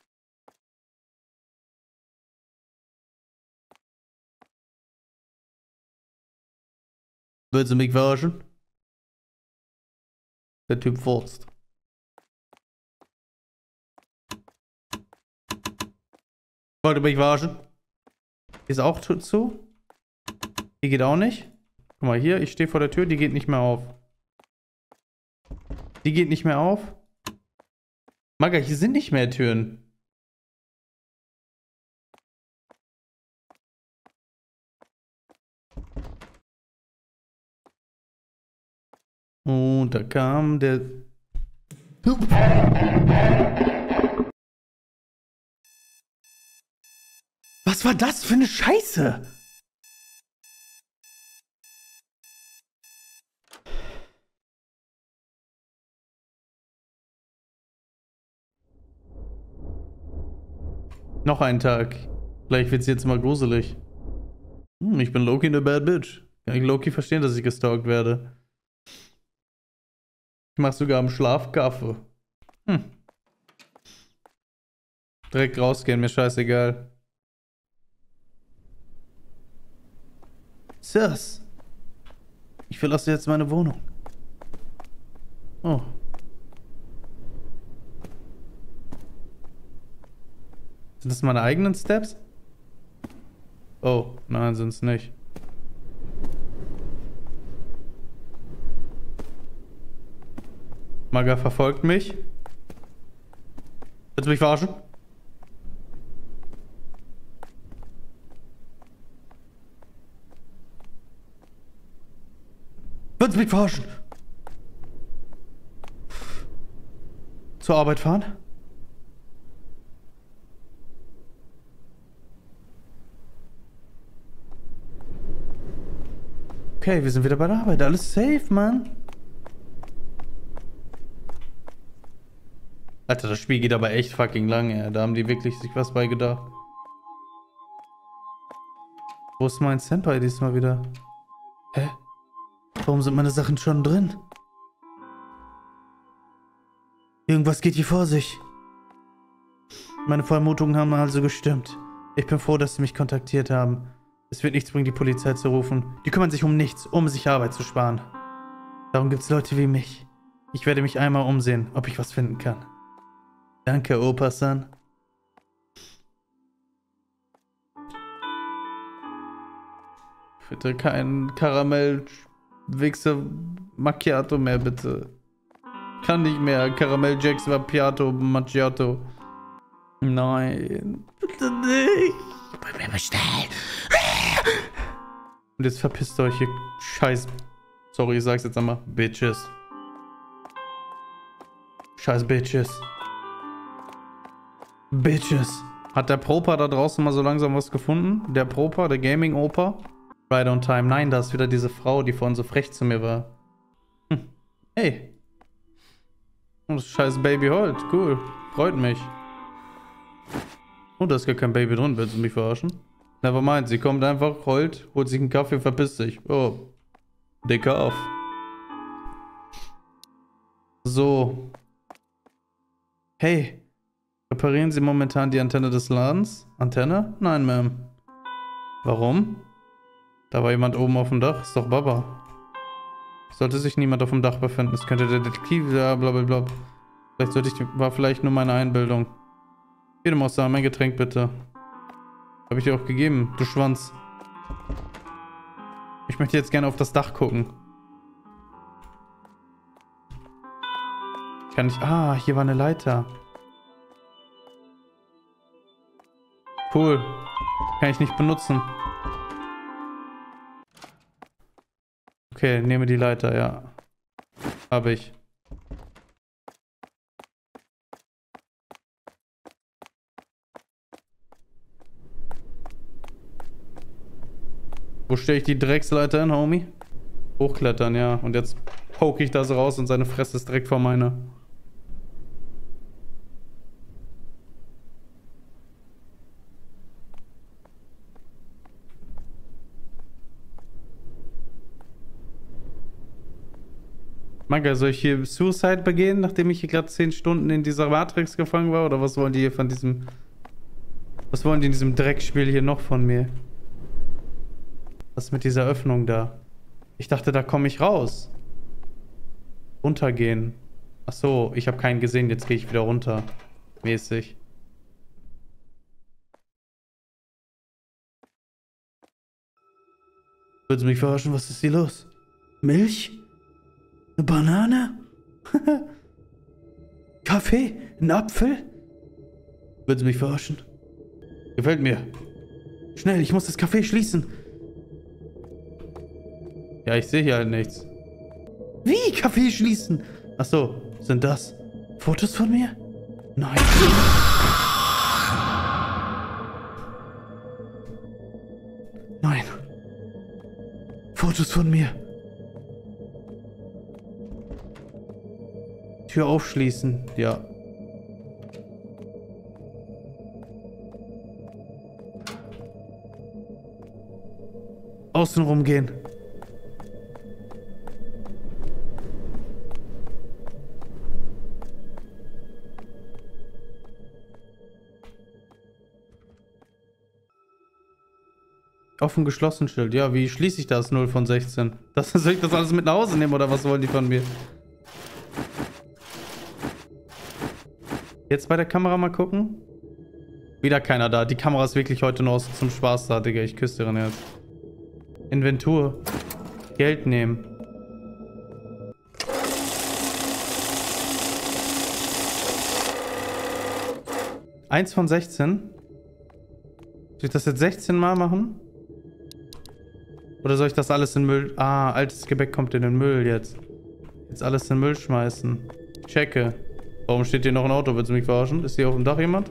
Willst du mich verarschen? Der Typ furzt. Wollt ihr mich verarschen? Ist auch zu? Die geht auch nicht. Guck mal hier, ich stehe vor der Tür, die geht nicht mehr auf. Die geht nicht mehr auf. Maga, hier sind nicht mehr Türen. Und da kam der... Was war das für eine Scheiße? Noch ein Tag. Vielleicht wird's jetzt mal gruselig. Ich bin Loki, eine bad bitch. Kann ich Loki verstehen, dass ich gestalkt werde. Ich mach sogar im Schlaf Kaffee. Direkt rausgehen, mir scheißegal. Sirs. Ich verlasse jetzt meine Wohnung. Oh. Sind das meine eigenen Steps? Oh, nein, sind es nicht. Maga verfolgt mich. Willst du mich verarschen? Willst du mich verarschen? Zur Arbeit fahren? Okay, wir sind wieder bei der Arbeit. Alles safe, Mann. Alter, das Spiel geht aber echt fucking lang, ey. Da haben die wirklich sich was bei gedacht. Wo ist mein Senpai diesmal wieder? Hä? Warum sind meine Sachen schon drin? Irgendwas geht hier vor sich. Meine Vermutungen haben also gestimmt. Ich bin froh, dass sie mich kontaktiert haben. Es wird nichts bringen, die Polizei zu rufen. Die kümmern sich um nichts, um sich Arbeit zu sparen. Darum gibt's Leute wie mich. Ich werde mich einmal umsehen, ob ich was finden kann. Danke, Opa-san. Bitte kein Karamell-Wichser Macchiato mehr, bitte. Kann nicht mehr. Karamell Jacks Macchiato. Nein. Bitte nicht. Bei mir bestellen. Und jetzt verpisst euch, ihr Scheiß... Sorry, ich sag's jetzt einmal. Bitches. Scheiß Bitches. Bitches. Hat der Propa da draußen mal so langsam was gefunden? Der Propa, der Gaming-Opa? Right on time. Nein, da ist wieder diese Frau, die vorhin so frech zu mir war. Hey. Oh, das scheiß Baby heult. Cool. Freut mich. Oh, da ist gar kein Baby drin. Willst du mich verarschen? Nevermind. Sie kommt einfach, heult, holt sich einen Kaffee, verpisst sich. Oh. Dicker auf. So. Hey. Reparieren Sie momentan die Antenne des Ladens? Antenne? Nein, Ma'am. Warum? Da war jemand oben auf dem Dach. Ist doch Baba. Sollte sich niemand auf dem Dach befinden. Es könnte der Detektiv... Ja, blablabla. Vielleicht sollte ich... War vielleicht nur meine Einbildung. Hier, du musst sagen, mein Getränk bitte. Habe ich dir auch gegeben, du Schwanz. Ich möchte jetzt gerne auf das Dach gucken. Kann ich... Ah, hier war eine Leiter. Cool. Kann ich nicht benutzen. Okay, nehme die Leiter, ja. Habe ich. Wo stelle ich die Drecksleiter hin, Homie? Hochklettern, ja. Und jetzt poke ich das raus und seine Fresse ist direkt vor meiner. Manga, soll ich hier Suicide begehen, nachdem ich hier gerade 10 Stunden in dieser Matrix gefangen war? Oder was wollen die hier von diesem... Was wollen die in diesem Dreckspiel hier noch von mir? Was ist mit dieser Öffnung da? Ich dachte, da komme ich raus. Runtergehen. Ach so, ich habe keinen gesehen, jetzt gehe ich wieder runter. Mäßig. Willst du mich verarschen? Was ist hier los? Milch? Eine Banane? Kaffee? Ein Apfel? Willst du mich verarschen? Gefällt mir. Schnell, ich muss das Café schließen. Ja, ich sehe hier halt nichts. Wie? Café schließen? Ach so, sind das Fotos von mir? Nein. Nein. Fotos von mir. Tür aufschließen, ja. Außen rumgehen. Offen geschlossen Schild. Ja, wie schließe ich das 0 von 16? Soll ich das alles mit nach Hause nehmen oder was wollen die von mir? Jetzt bei der Kamera mal gucken. Wieder keiner da. Die Kamera ist wirklich heute nur zum Spaß da, Digga. Ich küsse deren Herz. Inventur. Geld nehmen. Eins von 16. Soll ich das jetzt 16 Mal machen? Oder soll ich das alles in Müll... Ah, altes Gebäck kommt in den Müll jetzt. Jetzt alles in den Müll schmeißen. Checke. Warum steht hier noch ein Auto? Willst du mich verarschen? Ist hier auf dem Dach jemand?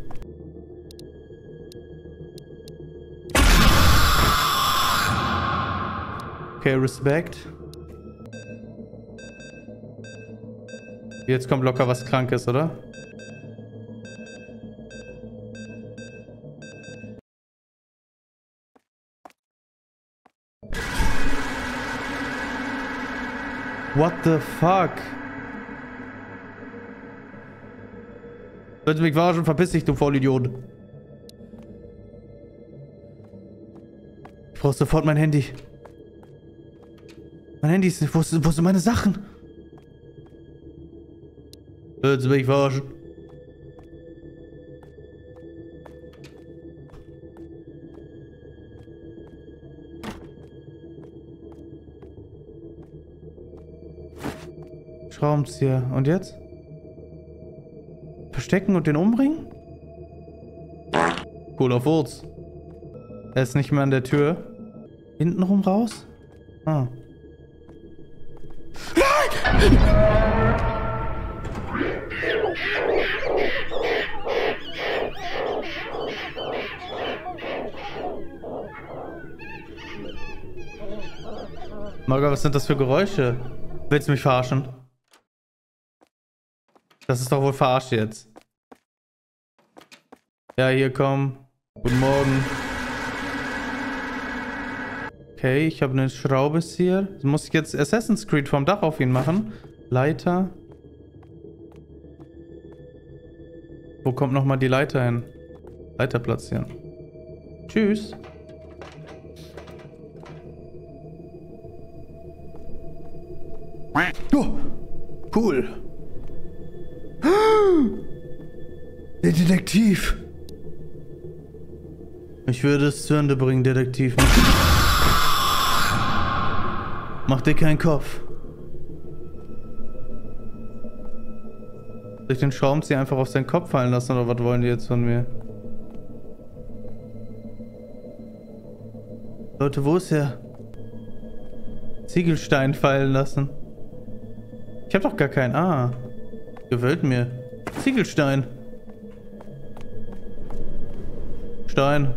Okay, Respekt. Jetzt kommt locker was Krankes, oder? What the fuck? Willst du mich verarschen? Verpiss dich, du Vollidiot. Ich brauch sofort mein Handy. Mein Handy ist nicht... Wo sind meine Sachen? Willst du mich verarschen? Schraubenzieher. Und jetzt? Verstecken und den umbringen? Cooler Furz. Er ist nicht mehr an der Tür. Hintenrum raus? Ah. Marga, was sind das für Geräusche? Willst du mich verarschen? Das ist doch wohl verarscht jetzt. Ja, hier komm. Guten Morgen. Okay, ich habe eine Schraube hier. Muss ich jetzt Assassin's Creed vom Dach auf ihn machen? Leiter. Wo kommt nochmal die Leiter hin? Leiter platzieren. Tschüss. Oh, cool. Der Detektiv. Ich würde es zu Ende bringen, Detektiv. Mach dir keinen Kopf. Soll ich den Schraubenzieher einfach auf seinen Kopf fallen lassen oder was wollen die jetzt von mir? Leute, wo ist er? Ziegelstein fallen lassen. Ich hab doch gar keinen. Ah. Gefällt mir. Ziegelstein. Stein.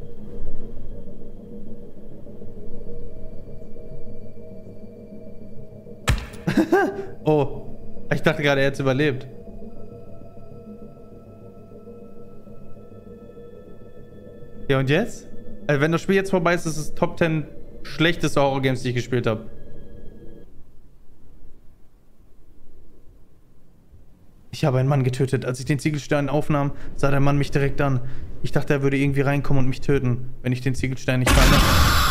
Oh. Ich dachte gerade, er hätte überlebt. Ja, und jetzt? Also wenn das Spiel jetzt vorbei ist, ist es Top 10 schlechteste Horror-Games, die ich gespielt habe. Ich habe einen Mann getötet. Als ich den Ziegelstein aufnahm, sah der Mann mich direkt an. Ich dachte, er würde irgendwie reinkommen und mich töten, wenn ich den Ziegelstein nicht fand.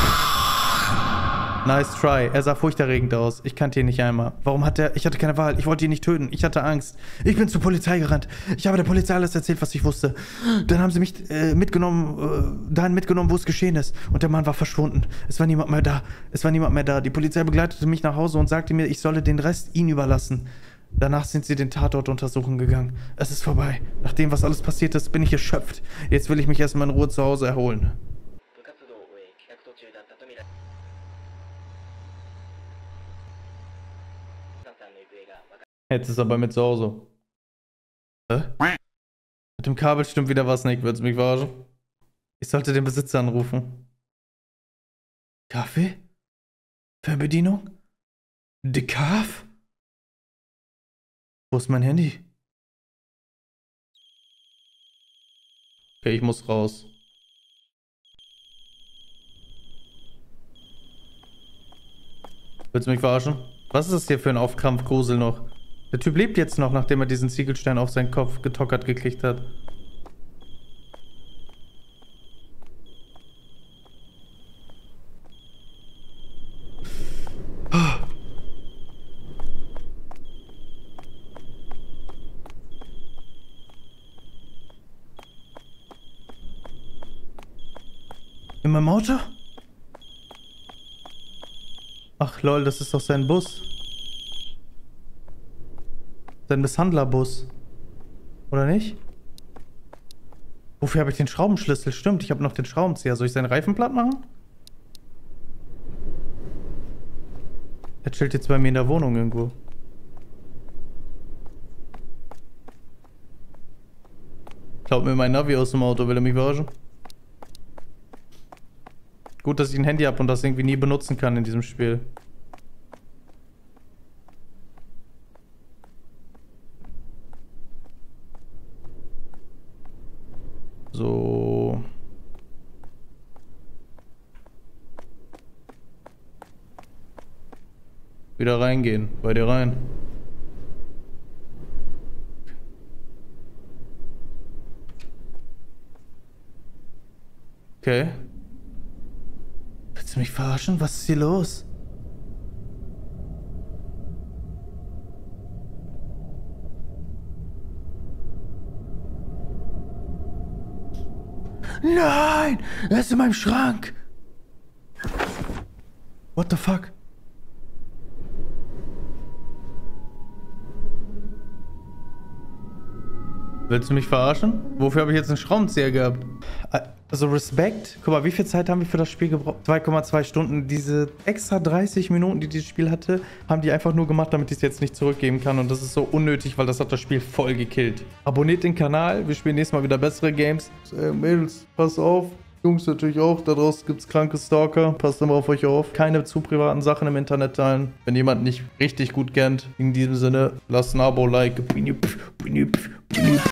Nice try. Er sah furchterregend aus. Ich kannte ihn nicht einmal. Warum hat er... Ich hatte keine Wahl. Ich wollte ihn nicht töten. Ich hatte Angst. Ich bin zur Polizei gerannt. Ich habe der Polizei alles erzählt, was ich wusste. Dann haben sie mich dahin mitgenommen, wo es geschehen ist. Und der Mann war verschwunden. Es war niemand mehr da. Es war niemand mehr da. Die Polizei begleitete mich nach Hause und sagte mir, ich solle den Rest ihnen überlassen. Danach sind sie den Tatort untersuchen gegangen. Es ist vorbei. Nach dem, was alles passiert ist, bin ich erschöpft. Jetzt will ich mich erstmal in Ruhe zu Hause erholen. Jetzt ist er bei mir zu Hause. Hä? Mit dem Kabel stimmt wieder was nicht. Willst du mich verarschen? Ich sollte den Besitzer anrufen. Kaffee? Fernbedienung? Dekaf? Wo ist mein Handy? Okay, ich muss raus. Willst du mich verarschen? Was ist das hier für ein Aufkrampfgrusel noch? Der Typ lebt jetzt noch, nachdem er diesen Ziegelstein auf seinen Kopf getockert gekriegt hat. In meinem Auto? Ach lol, das ist doch sein Bus. Sein Misshandlerbus. Oder nicht? Wofür habe ich den Schraubenschlüssel? Stimmt, ich habe noch den Schraubenzieher. Soll ich seinen Reifen platt machen? Chillt jetzt bei mir in der Wohnung irgendwo. Klaut mir mein Navi aus dem Auto, will er mich verarschen? Gut, dass ich ein Handy habe und das irgendwie nie benutzen kann in diesem Spiel. So. Wieder reingehen. Bei dir rein. Okay. Willst du mich verarschen? Was ist hier los? Nein! Er ist in meinem Schrank! What the fuck? Willst du mich verarschen? Wofür habe ich jetzt einen Schraubenzieher gehabt? Also Respekt. Guck mal, wie viel Zeit haben wir für das Spiel gebraucht? 2,2 Stunden. Diese extra 30 Minuten, die dieses Spiel hatte, haben die einfach nur gemacht, damit ich es jetzt nicht zurückgeben kann. Und das ist so unnötig, weil das hat das Spiel voll gekillt. Abonniert den Kanal. Wir spielen nächstes Mal wieder bessere Games. Mädels, pass auf. Jungs natürlich auch. Da draußen gibt es kranke Stalker. Passt immer auf euch auf. Keine zu privaten Sachen im Internet teilen. Wenn jemand nicht richtig gut kennt. In diesem Sinne, lasst ein Abo, Like.